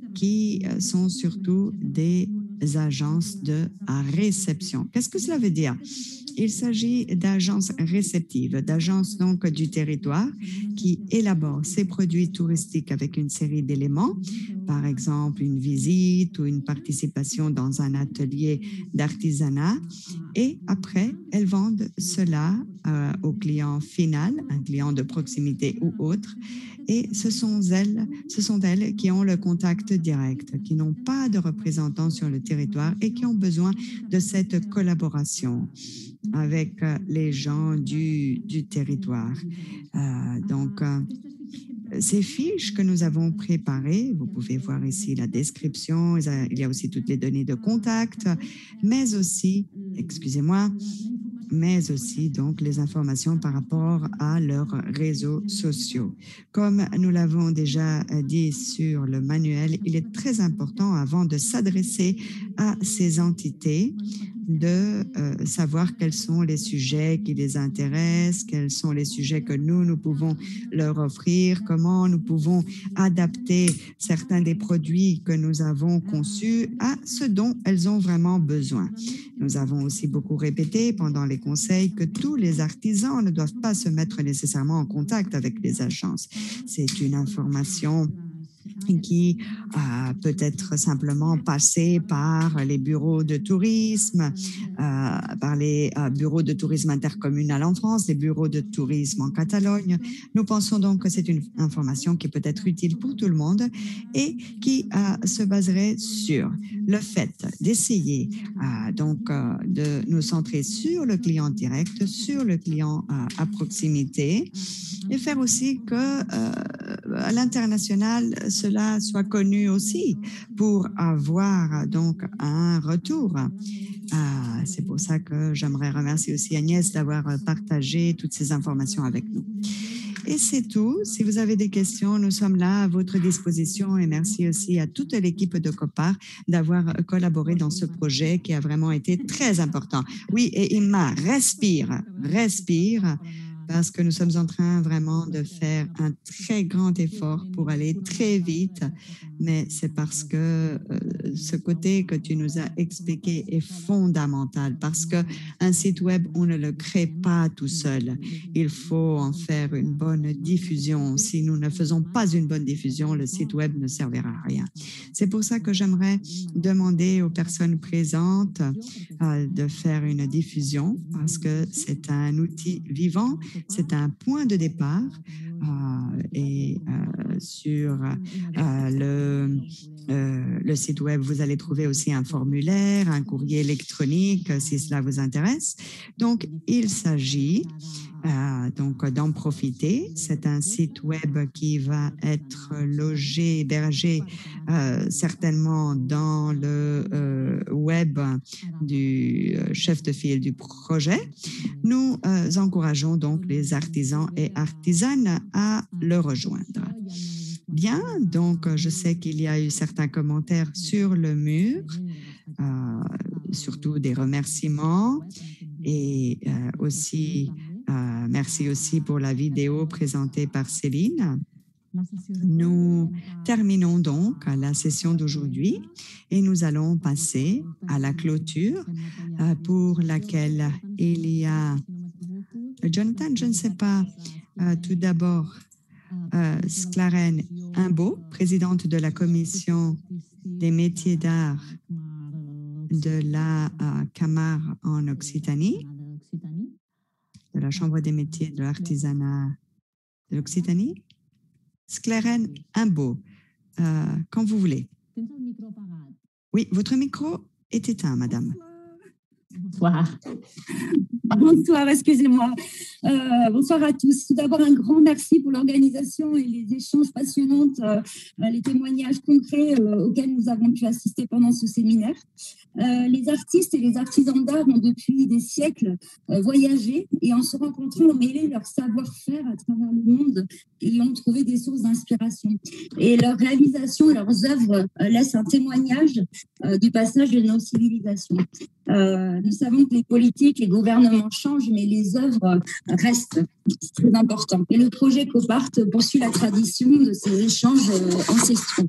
qui sont surtout des agences de réception. Qu'est-ce que cela veut dire? Il s'agit d'agences réceptives, d'agences donc du territoire qui élaborent ces produits touristiques avec une série d'éléments, par exemple une visite ou une participation dans un atelier d'artisanat, et après, elles vendent cela euh, au client final, un client de proximité ou autre, et ce sont elles, ce sont elles qui ont le contact direct, qui n'ont pas de représentants sur le territoire et qui ont besoin de cette collaboration avec les gens du, du territoire. Euh, donc, euh, ces fiches que nous avons préparées, vous pouvez voir ici la description, il y a aussi toutes les données de contact, mais aussi, excusez-moi, mais aussi donc les informations par rapport à leurs réseaux sociaux. Comme nous l'avons déjà dit sur le manuel, il est très important avant de s'adresser à ces entités de euh, savoir quels sont les sujets qui les intéressent, quels sont les sujets que nous, nous pouvons leur offrir, comment nous pouvons adapter certains des produits que nous avons conçus à ce dont elles ont vraiment besoin. Nous avons aussi beaucoup répété pendant les conseils que tous les artisans ne doivent pas se mettre nécessairement en contact avec les agences. C'est une information qui euh, peut être simplement passé par les bureaux de tourisme, euh, par les euh, bureaux de tourisme intercommunal en France, les bureaux de tourisme en Catalogne. Nous pensons donc que c'est une information qui peut être utile pour tout le monde et qui euh, se baserait sur le fait d'essayer euh, donc euh, de nous centrer sur le client direct, sur le client euh, à proximité, et faire aussi que euh, à l'international, cela soit connu aussi pour avoir donc un retour. Euh, c'est pour ça que j'aimerais remercier aussi Agnès d'avoir partagé toutes ces informations avec nous. Et c'est tout. Si vous avez des questions, nous sommes là à votre disposition et merci aussi à toute l'équipe de Copart d'avoir collaboré dans ce projet qui a vraiment été très important. Oui, et Imma, respire, respire. Parce que nous sommes en train vraiment de faire un très grand effort pour aller très vite, mais c'est parce que euh, ce côté que tu nous as expliqué est fondamental, parce qu'un site web, on ne le crée pas tout seul. Il faut en faire une bonne diffusion. Si nous ne faisons pas une bonne diffusion, le site web ne servira à rien. C'est pour ça que j'aimerais demander aux personnes présentes euh, de faire une diffusion, parce que c'est un outil vivant. C'est un point de départ euh, et euh, sur euh, le, euh, le site web, vous allez trouver aussi un formulaire, un courrier électronique si cela vous intéresse. Donc, il s'agit Euh, donc d'en profiter. C'est un site web qui va être logé, hébergé euh, certainement dans le euh, web du chef de file du projet. Nous euh, encourageons donc les artisans et artisanes à le rejoindre. Bien, donc je sais qu'il y a eu certains commentaires sur le mur, euh, surtout des remerciements et euh, aussi Euh, merci aussi pour la vidéo présentée par Céline. Nous terminons donc la session d'aujourd'hui et nous allons passer à la clôture euh, pour laquelle il y a Jonathan, je ne sais pas, euh, tout d'abord euh, Sclaren Imbeau, présidente de la commission des métiers d'art de la euh, Camargue en Occitanie, de la Chambre des métiers de l'artisanat de l'Occitanie. Sclaren Imbeau, euh, quand vous voulez. Oui, votre micro est éteint, madame. Bonsoir. Bonsoir, excusez-moi. Euh, bonsoir à tous. Tout d'abord, un grand merci pour l'organisation et les échanges passionnants, euh, les témoignages concrets euh, auxquels nous avons pu assister pendant ce séminaire. Euh, les artistes et les artisans d'art ont depuis des siècles euh, voyagé et en se rencontrant ont mêlé leur savoir-faire à travers le monde et ont trouvé des sources d'inspiration. Et leur réalisation, leurs œuvres euh, laissent un témoignage euh, du passage de nos civilisations. Euh, nous savons que les politiques, les gouvernements changent, mais les œuvres restent. C'est très important. Et le projet Copart poursuit la tradition de ces échanges euh, ancestraux.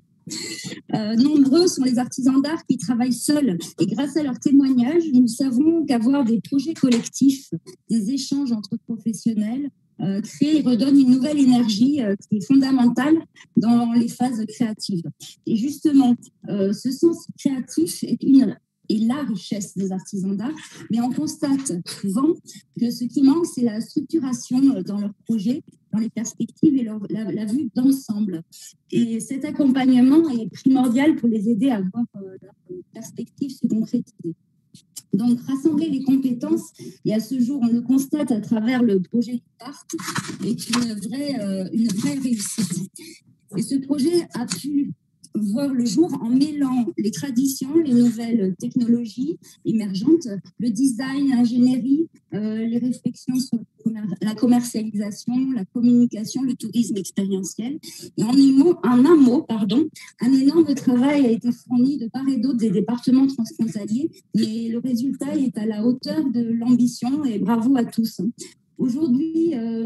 Euh, nombreux sont les artisans d'art qui travaillent seuls et grâce à leurs témoignages, nous savons qu'avoir des projets collectifs, des échanges entre professionnels, euh, créent et redonnent une nouvelle énergie euh, qui est fondamentale dans les phases créatives. Et justement, euh, ce sens créatif est une et la richesse des artisans d'art, mais on constate souvent que ce qui manque, c'est la structuration dans leurs projets, dans les perspectives et leur, la, la vue d'ensemble. Et cet accompagnement est primordial pour les aider à voir euh, leurs perspectives se concrétiser. Donc, rassembler les compétences, et à ce jour, on le constate à travers le projet Copart, est une vraie, euh, une vraie réussite. Et ce projet a pu voir le jour en mêlant les traditions, les nouvelles technologies émergentes, le design, l'ingénierie, euh, les réflexions sur la commercialisation, la communication, le tourisme expérientiel. Et en un mot, en un mot pardon, un énorme travail a été fourni de part et d'autre des départements transfrontaliers, mais le résultat est à la hauteur de l'ambition et bravo à tous. Aujourd'hui, euh,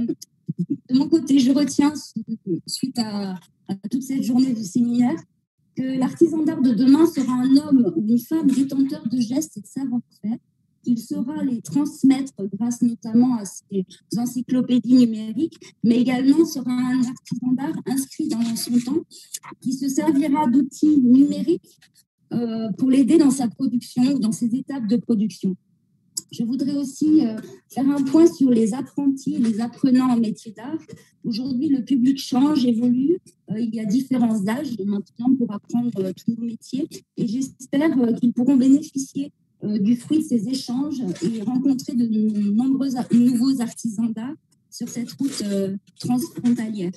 de mon côté, je retiens, suite à, à toute cette journée de séminaire, que l'artisan d'art de demain sera un homme ou une femme détenteur de gestes et de savoir-faire. Il saura les transmettre grâce notamment à ces encyclopédies numériques, mais également sera un artisan d'art inscrit dans son temps qui se servira d'outils numériques euh, pour l'aider dans sa production ou dans ses étapes de production. Je voudrais aussi euh, faire un point sur les apprentis et les apprenants en métier d'art. Aujourd'hui, le public change, évolue. Euh, il y a différents âges maintenant pour apprendre euh, tous nos métiers. Et j'espère euh, qu'ils pourront bénéficier euh, du fruit de ces échanges et rencontrer de nombreux nouveaux artisans d'art sur cette route euh, transfrontalière.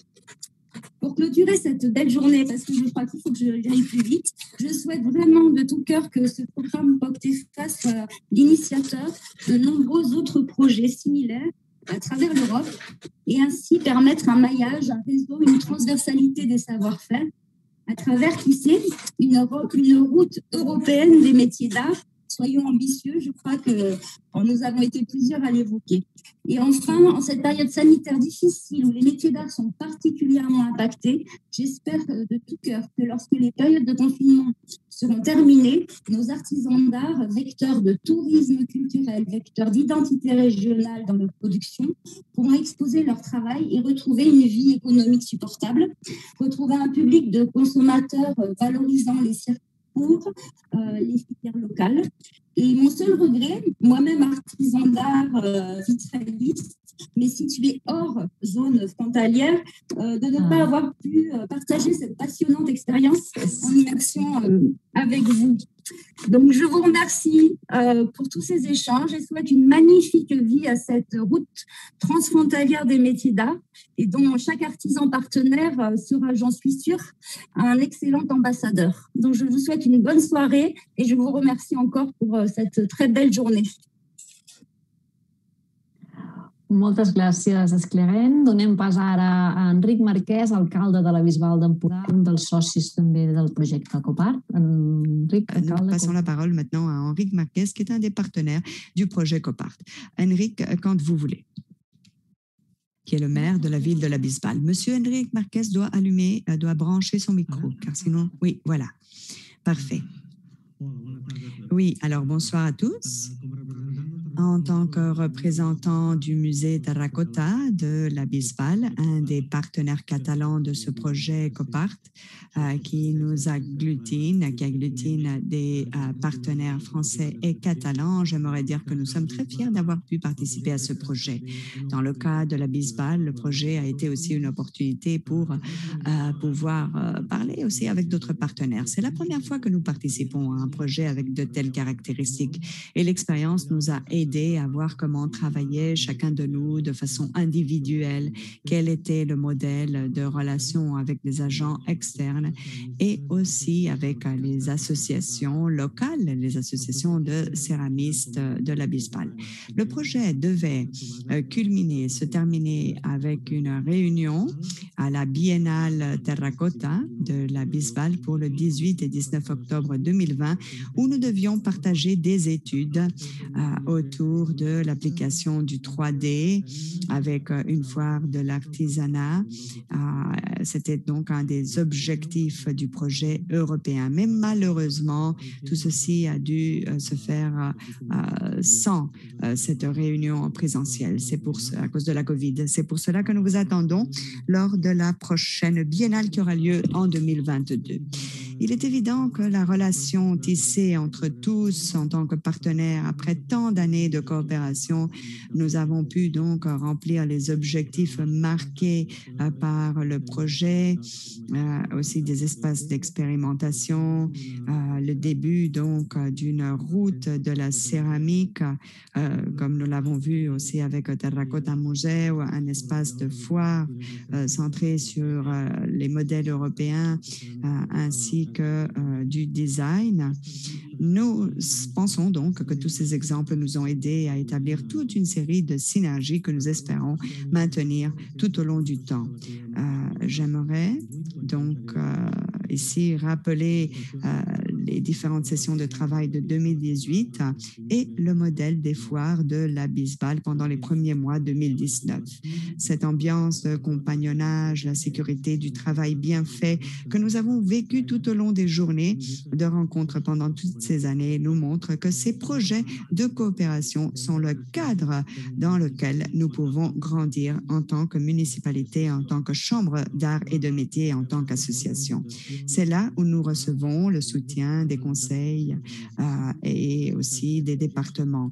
Pour clôturer cette belle journée, parce que je crois qu'il faut que j'aille plus vite, je souhaite vraiment de tout cœur que ce programme POCTEFA soit l'initiateur de nombreux autres projets similaires à travers l'Europe et ainsi permettre un maillage, un réseau, une transversalité des savoir-faire à travers, qui sait, une, une route européenne des métiers d'art. Soyons ambitieux, je crois que bon, nous avons été plusieurs à l'évoquer. Et enfin, en cette période sanitaire difficile où les métiers d'art sont particulièrement impactés, j'espère de tout cœur que lorsque les périodes de confinement seront terminées, nos artisans d'art, vecteurs de tourisme culturel, vecteurs d'identité régionale dans leur production, pourront exposer leur travail et retrouver une vie économique supportable, retrouver un public de consommateurs valorisant les circuits pour euh, les filières locales. Et mon seul regret, moi-même artisan d'art euh, vitrailliste, mais situé hors zone frontalière, euh, de ne ah. pas avoir pu euh, partager cette passionnante expérience en immersion euh, avec vous. Donc, je vous remercie euh, pour tous ces échanges et souhaite une magnifique vie à cette route transfrontalière des métiers d'art et dont chaque artisan partenaire euh, sera, j'en suis sûre, un excellent ambassadeur. Donc, je vous souhaite une bonne soirée et je vous remercie encore pour euh, cette très belle journée. Moltes gràcies, Esclarent. Donem pas ara a Enric Marquès, alcalde de la Bisbal d'Empordà, un dels socis també del projecte Copart. Enric, alcalde... Nous passons la parole maintenant à Enric Marquès, qui est un des partenaires du projet Copart. Enric, quand vous voulez, qui est le maire de la ville de la Bisbal. Monsieur Enric Marquès doit allumer, doit brancher son micro, car sinon... Oui, voilà. Parfait. Oui, alors bonsoir à tous. en tant que représentant du musée Terracotta de la Bisbal, un des partenaires catalans de ce projet COPART, euh, qui nous agglutine, qui agglutine des euh, partenaires français et catalans. J'aimerais dire que nous sommes très fiers d'avoir pu participer à ce projet. Dans le cas de la Bisbal, le projet a été aussi une opportunité pour euh, pouvoir euh, parler aussi avec d'autres partenaires. C'est la première fois que nous participons à un projet avec de telles caractéristiques et l'expérience nous a aidé à voir comment travaillait chacun de nous de façon individuelle, quel était le modèle de relation avec les agents externes et aussi avec les associations locales, les associations de céramistes de la Bisbal. Le projet devait culminer, se terminer avec une réunion à la Biennale Terracotta de la Bisbal pour le dix-huit et dix-neuf octobre deux mille vingt, où nous devions partager des études euh, autour de l'application du trois D avec euh, une foire de l'artisanat. Euh, C'était donc un des objectifs du projet européen. Mais malheureusement, tout ceci a dû euh, se faire euh, sans euh, cette réunion en présentiel. C'est pour à cause de la COVID. C'est pour cela que nous vous attendons lors de la prochaine biennale qui aura lieu en deux mille vingt-deux. Il est évident que la relation tissée entre tous en tant que partenaires après tant d'années de coopération, nous avons pu donc remplir les objectifs marqués euh, par le projet, euh, aussi des espaces d'expérimentation, euh, le début donc d'une route de la céramique, euh, comme nous l'avons vu aussi avec Terracotta Museo, un espace de foire euh, centré sur euh, les modèles européens euh, ainsi que euh, du design. Nous pensons donc que tous ces exemples nous ont aidés à établir toute une série de synergies que nous espérons maintenir tout au long du temps. Euh, J'aimerais donc euh, ici rappeler euh, les différentes sessions de travail de deux mille dix-huit et le modèle des foires de la Bisbal pendant les premiers mois deux mille dix-neuf. Cette ambiance de compagnonnage, la sécurité du travail bien fait que nous avons vécu tout au long des journées de rencontres pendant toutes ces années nous montre que ces projets de coopération sont le cadre dans lequel nous pouvons grandir en tant que municipalité, en tant que chambre d'art et de métier, en tant qu'association. C'est là où nous recevons le soutien des conseils euh, et aussi des départements.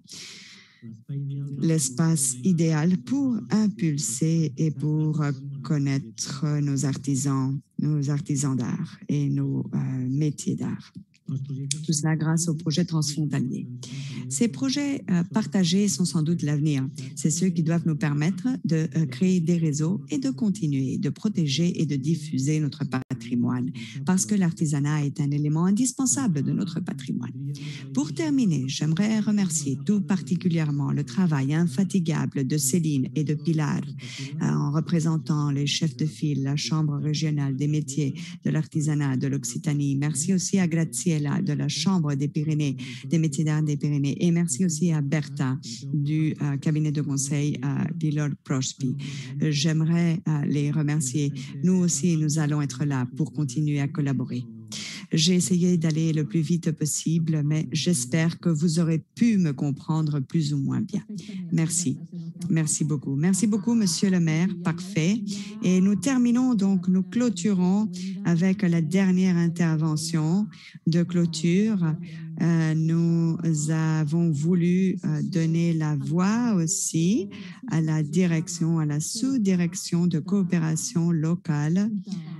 L'espace idéal pour impulser et pour connaître nos artisans, nos artisans d'art et nos euh, métiers d'art. Tout cela grâce aux projets transfrontaliers. Ces projets euh, partagés sont sans doute l'avenir. C'est ceux qui doivent nous permettre de euh, créer des réseaux et de continuer de protéger et de diffuser notre patrimoine, parce que l'artisanat est un élément indispensable de notre patrimoine. Pour terminer, j'aimerais remercier tout particulièrement le travail infatigable de Céline et de Pilar euh, en représentant les chefs de file, la Chambre régionale des métiers de l'artisanat de l'Occitanie. Merci aussi à Graziella de la Chambre des Pyrénées, des métiers d'art des Pyrénées. Et merci aussi à Bertha du euh, cabinet de conseil à Pilor Prospi. Euh, J'aimerais euh, les remercier. Nous aussi, nous allons être là pour continuer à collaborer. J'ai essayé d'aller le plus vite possible, mais j'espère que vous aurez pu me comprendre plus ou moins bien. Merci. Merci beaucoup. Merci beaucoup, Monsieur le maire. Parfait. Et nous terminons donc, nous clôturons avec la dernière intervention de clôture. Euh, nous avons voulu euh, donner la voix aussi à la direction, à la sous-direction de coopération locale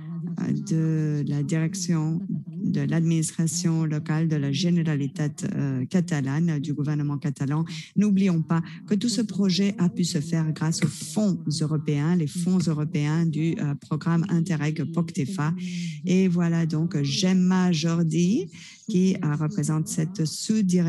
de la direction de l'administration locale de la Généralitat euh, catalane, du gouvernement catalan. N'oublions pas que tout ce projet a pu se faire grâce aux fonds européens, les fonds européens du euh, programme Interreg POCTEFA. Et voilà donc Gemma Jordi qui euh, représente cette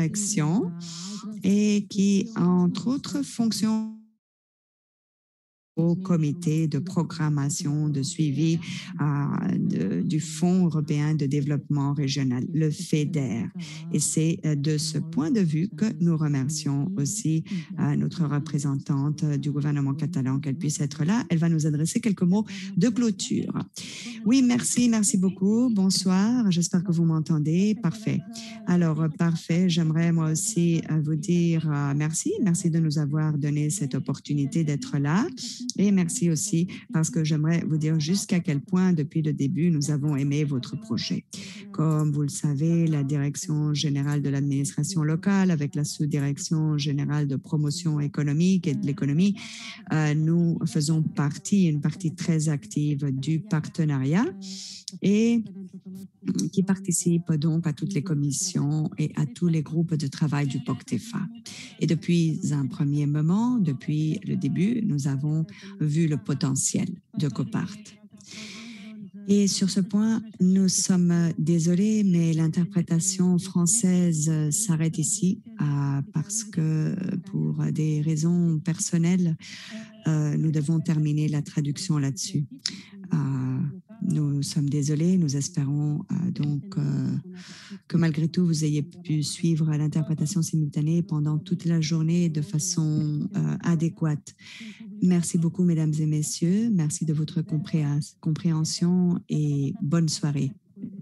sous-direction et qui, entre autres fonctions, au comité de programmation, de suivi euh, de, du Fonds européen de développement régional, le FEDER. Et c'est de ce point de vue que nous remercions aussi euh, notre représentante du gouvernement catalan qu'elle puisse être là. Elle va nous adresser quelques mots de clôture. Oui, merci, merci beaucoup. Bonsoir, j'espère que vous m'entendez. Parfait. Alors, parfait, j'aimerais moi aussi vous dire euh, merci. Merci de nous avoir donné cette opportunité d'être là. Et merci aussi parce que j'aimerais vous dire jusqu'à quel point, depuis le début, nous avons aimé votre projet. Comme vous le savez, la Direction générale de l'administration locale, avec la sous-direction générale de promotion économique et de l'économie, euh, nous faisons partie, une partie très active du partenariat et qui participe donc à toutes les commissions et à tous les groupes de travail du POCTEFA. Et depuis un premier moment, depuis le début, nous avons vu le potentiel de COPART. Et sur ce point, nous sommes désolés, mais l'interprétation française s'arrête ici euh, parce que pour des raisons personnelles, euh, nous devons terminer la traduction là-dessus. Euh, nous sommes désolés, nous espérons euh, donc euh, que malgré tout, vous ayez pu suivre l'interprétation simultanée pendant toute la journée de façon euh, adéquate. Merci beaucoup, mesdames et messieurs. Merci de votre compréhension et bonne soirée.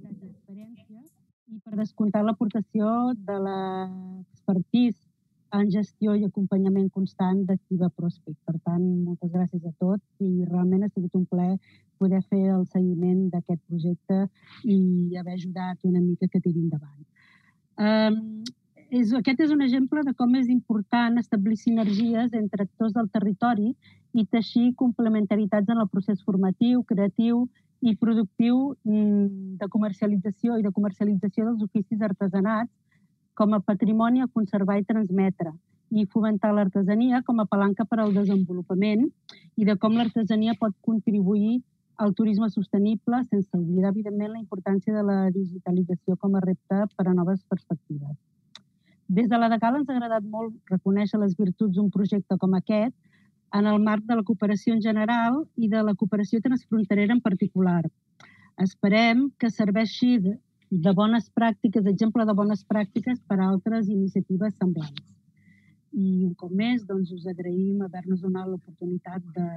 I per descomptar l'aportació de l'expertise en gestió i acompanyament constant d'Activa Prospect. Per tant, moltes gràcies a tots i realment ha sigut un plaer poder fer el seguiment d'aquest projecte i haver ajudat una mica que tiri endavant. Um, és, aquest és un exemple de com és important establir sinergies entre actors del territori i teixir complementaritats en el procés formatiu, creatiu i productiu de comercialització i de comercialització dels oficis artesanats com a patrimoni a conservar i transmetre i fomentar l'artesania com a palanca per al desenvolupament i de com l'artesania pot contribuir al turisme sostenible sense oblidar, evidentment, la importància de la digitalització com a repte per a noves perspectives. Des de la DECAL ens ha agradat molt reconèixer les virtuts d'un projecte com aquest en el marc de la cooperació en general i de la cooperació transfronterera en particular. Esperem que serveixi de bones pràctiques, exemple de bones pràctiques per a altres iniciatives semblants. I un cop més, doncs, us agraïm haver-nos donat l'oportunitat de,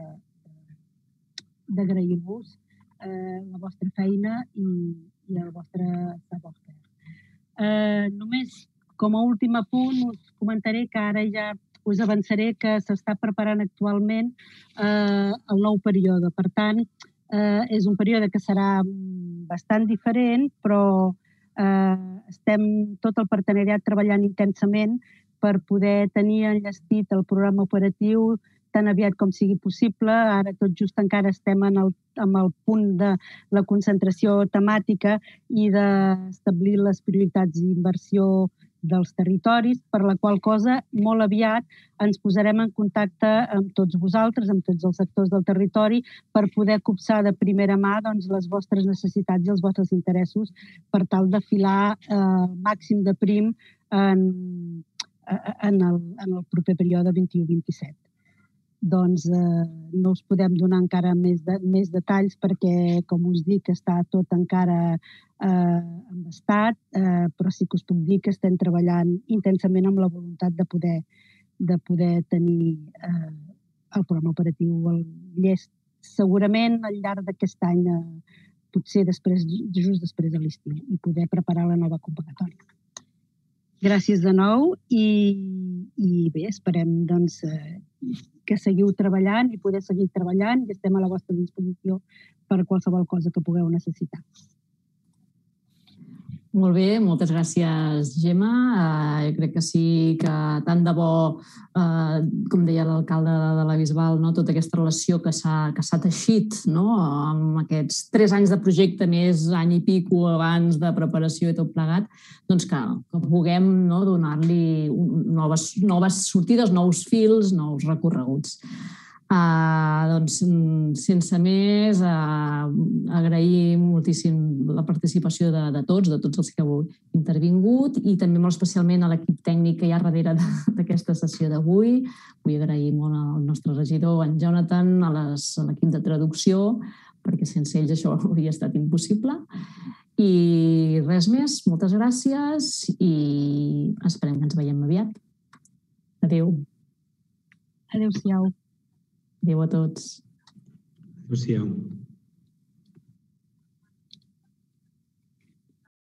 d'agrair-vos eh, la vostra feina i, i el vostre saber-fer. Eh, només com a últim apunt us comentaré que ara ja us avançaré que s'està preparant actualment eh, el nou període. Per tant, eh, és un període que serà bastant diferent, però eh, estem tot el partenariat treballant intensament per poder tenir enllestit el programa operatiu tan aviat com sigui possible. Ara tot just encara estem en el, en el punt de la concentració temàtica i d'establir les prioritats d'inversió dels territoris, per la qual cosa molt aviat ens posarem en contacte amb tots vosaltres, amb tots els sectors del territori, per poder copsar de primera mà doncs, les vostres necessitats i els vostres interessos per tal de filar el eh, màxim de prim en, en, el, en el proper període vint-i-u vint-i-set. Doncs eh, no us podem donar encara més, de, més detalls perquè, com us dic, està tot encara eh, embastat, eh, però sí que us puc dir que estem treballant intensament amb la voluntat de poder, de poder tenir eh, el programa operatiu al llest segurament al llarg d'aquest any, eh, potser després, just després de l'estiu, i poder preparar la nova convocatòria. Gràcies de nou i, i bé, esperem doncs, eh, que seguiu treballant i poder seguir treballant i estem a la vostra disposició per qualsevol cosa que pugueu necessitar. Molt bé, moltes gràcies, Gemma. Uh, jo crec que sí que tant de bo, uh, com deia l'alcalde de la Bisbal, no? Tota aquesta relació que s'ha teixit, no? Amb aquests tres anys de projecte més any i pico abans de preparació i tot plegat, doncs que, que puguem, no? Donar-li noves, noves sortides, nous fils, nous recorreguts. Uh, doncs, sense més, uh, agrair moltíssim la participació de, de tots, de tots els que heu intervingut i també molt especialment a l'equip tècnic que hi ha darrere d'aquesta sessió d'avui. Vull agrair molt al nostre regidor, en Jonathan, a l'equip de traducció, perquè sense ells això hauria estat impossible. I res més, moltes gràcies i esperem que ens veiem aviat. Adéu. Adéu-siau. Adéu a tots. Adéu-siau.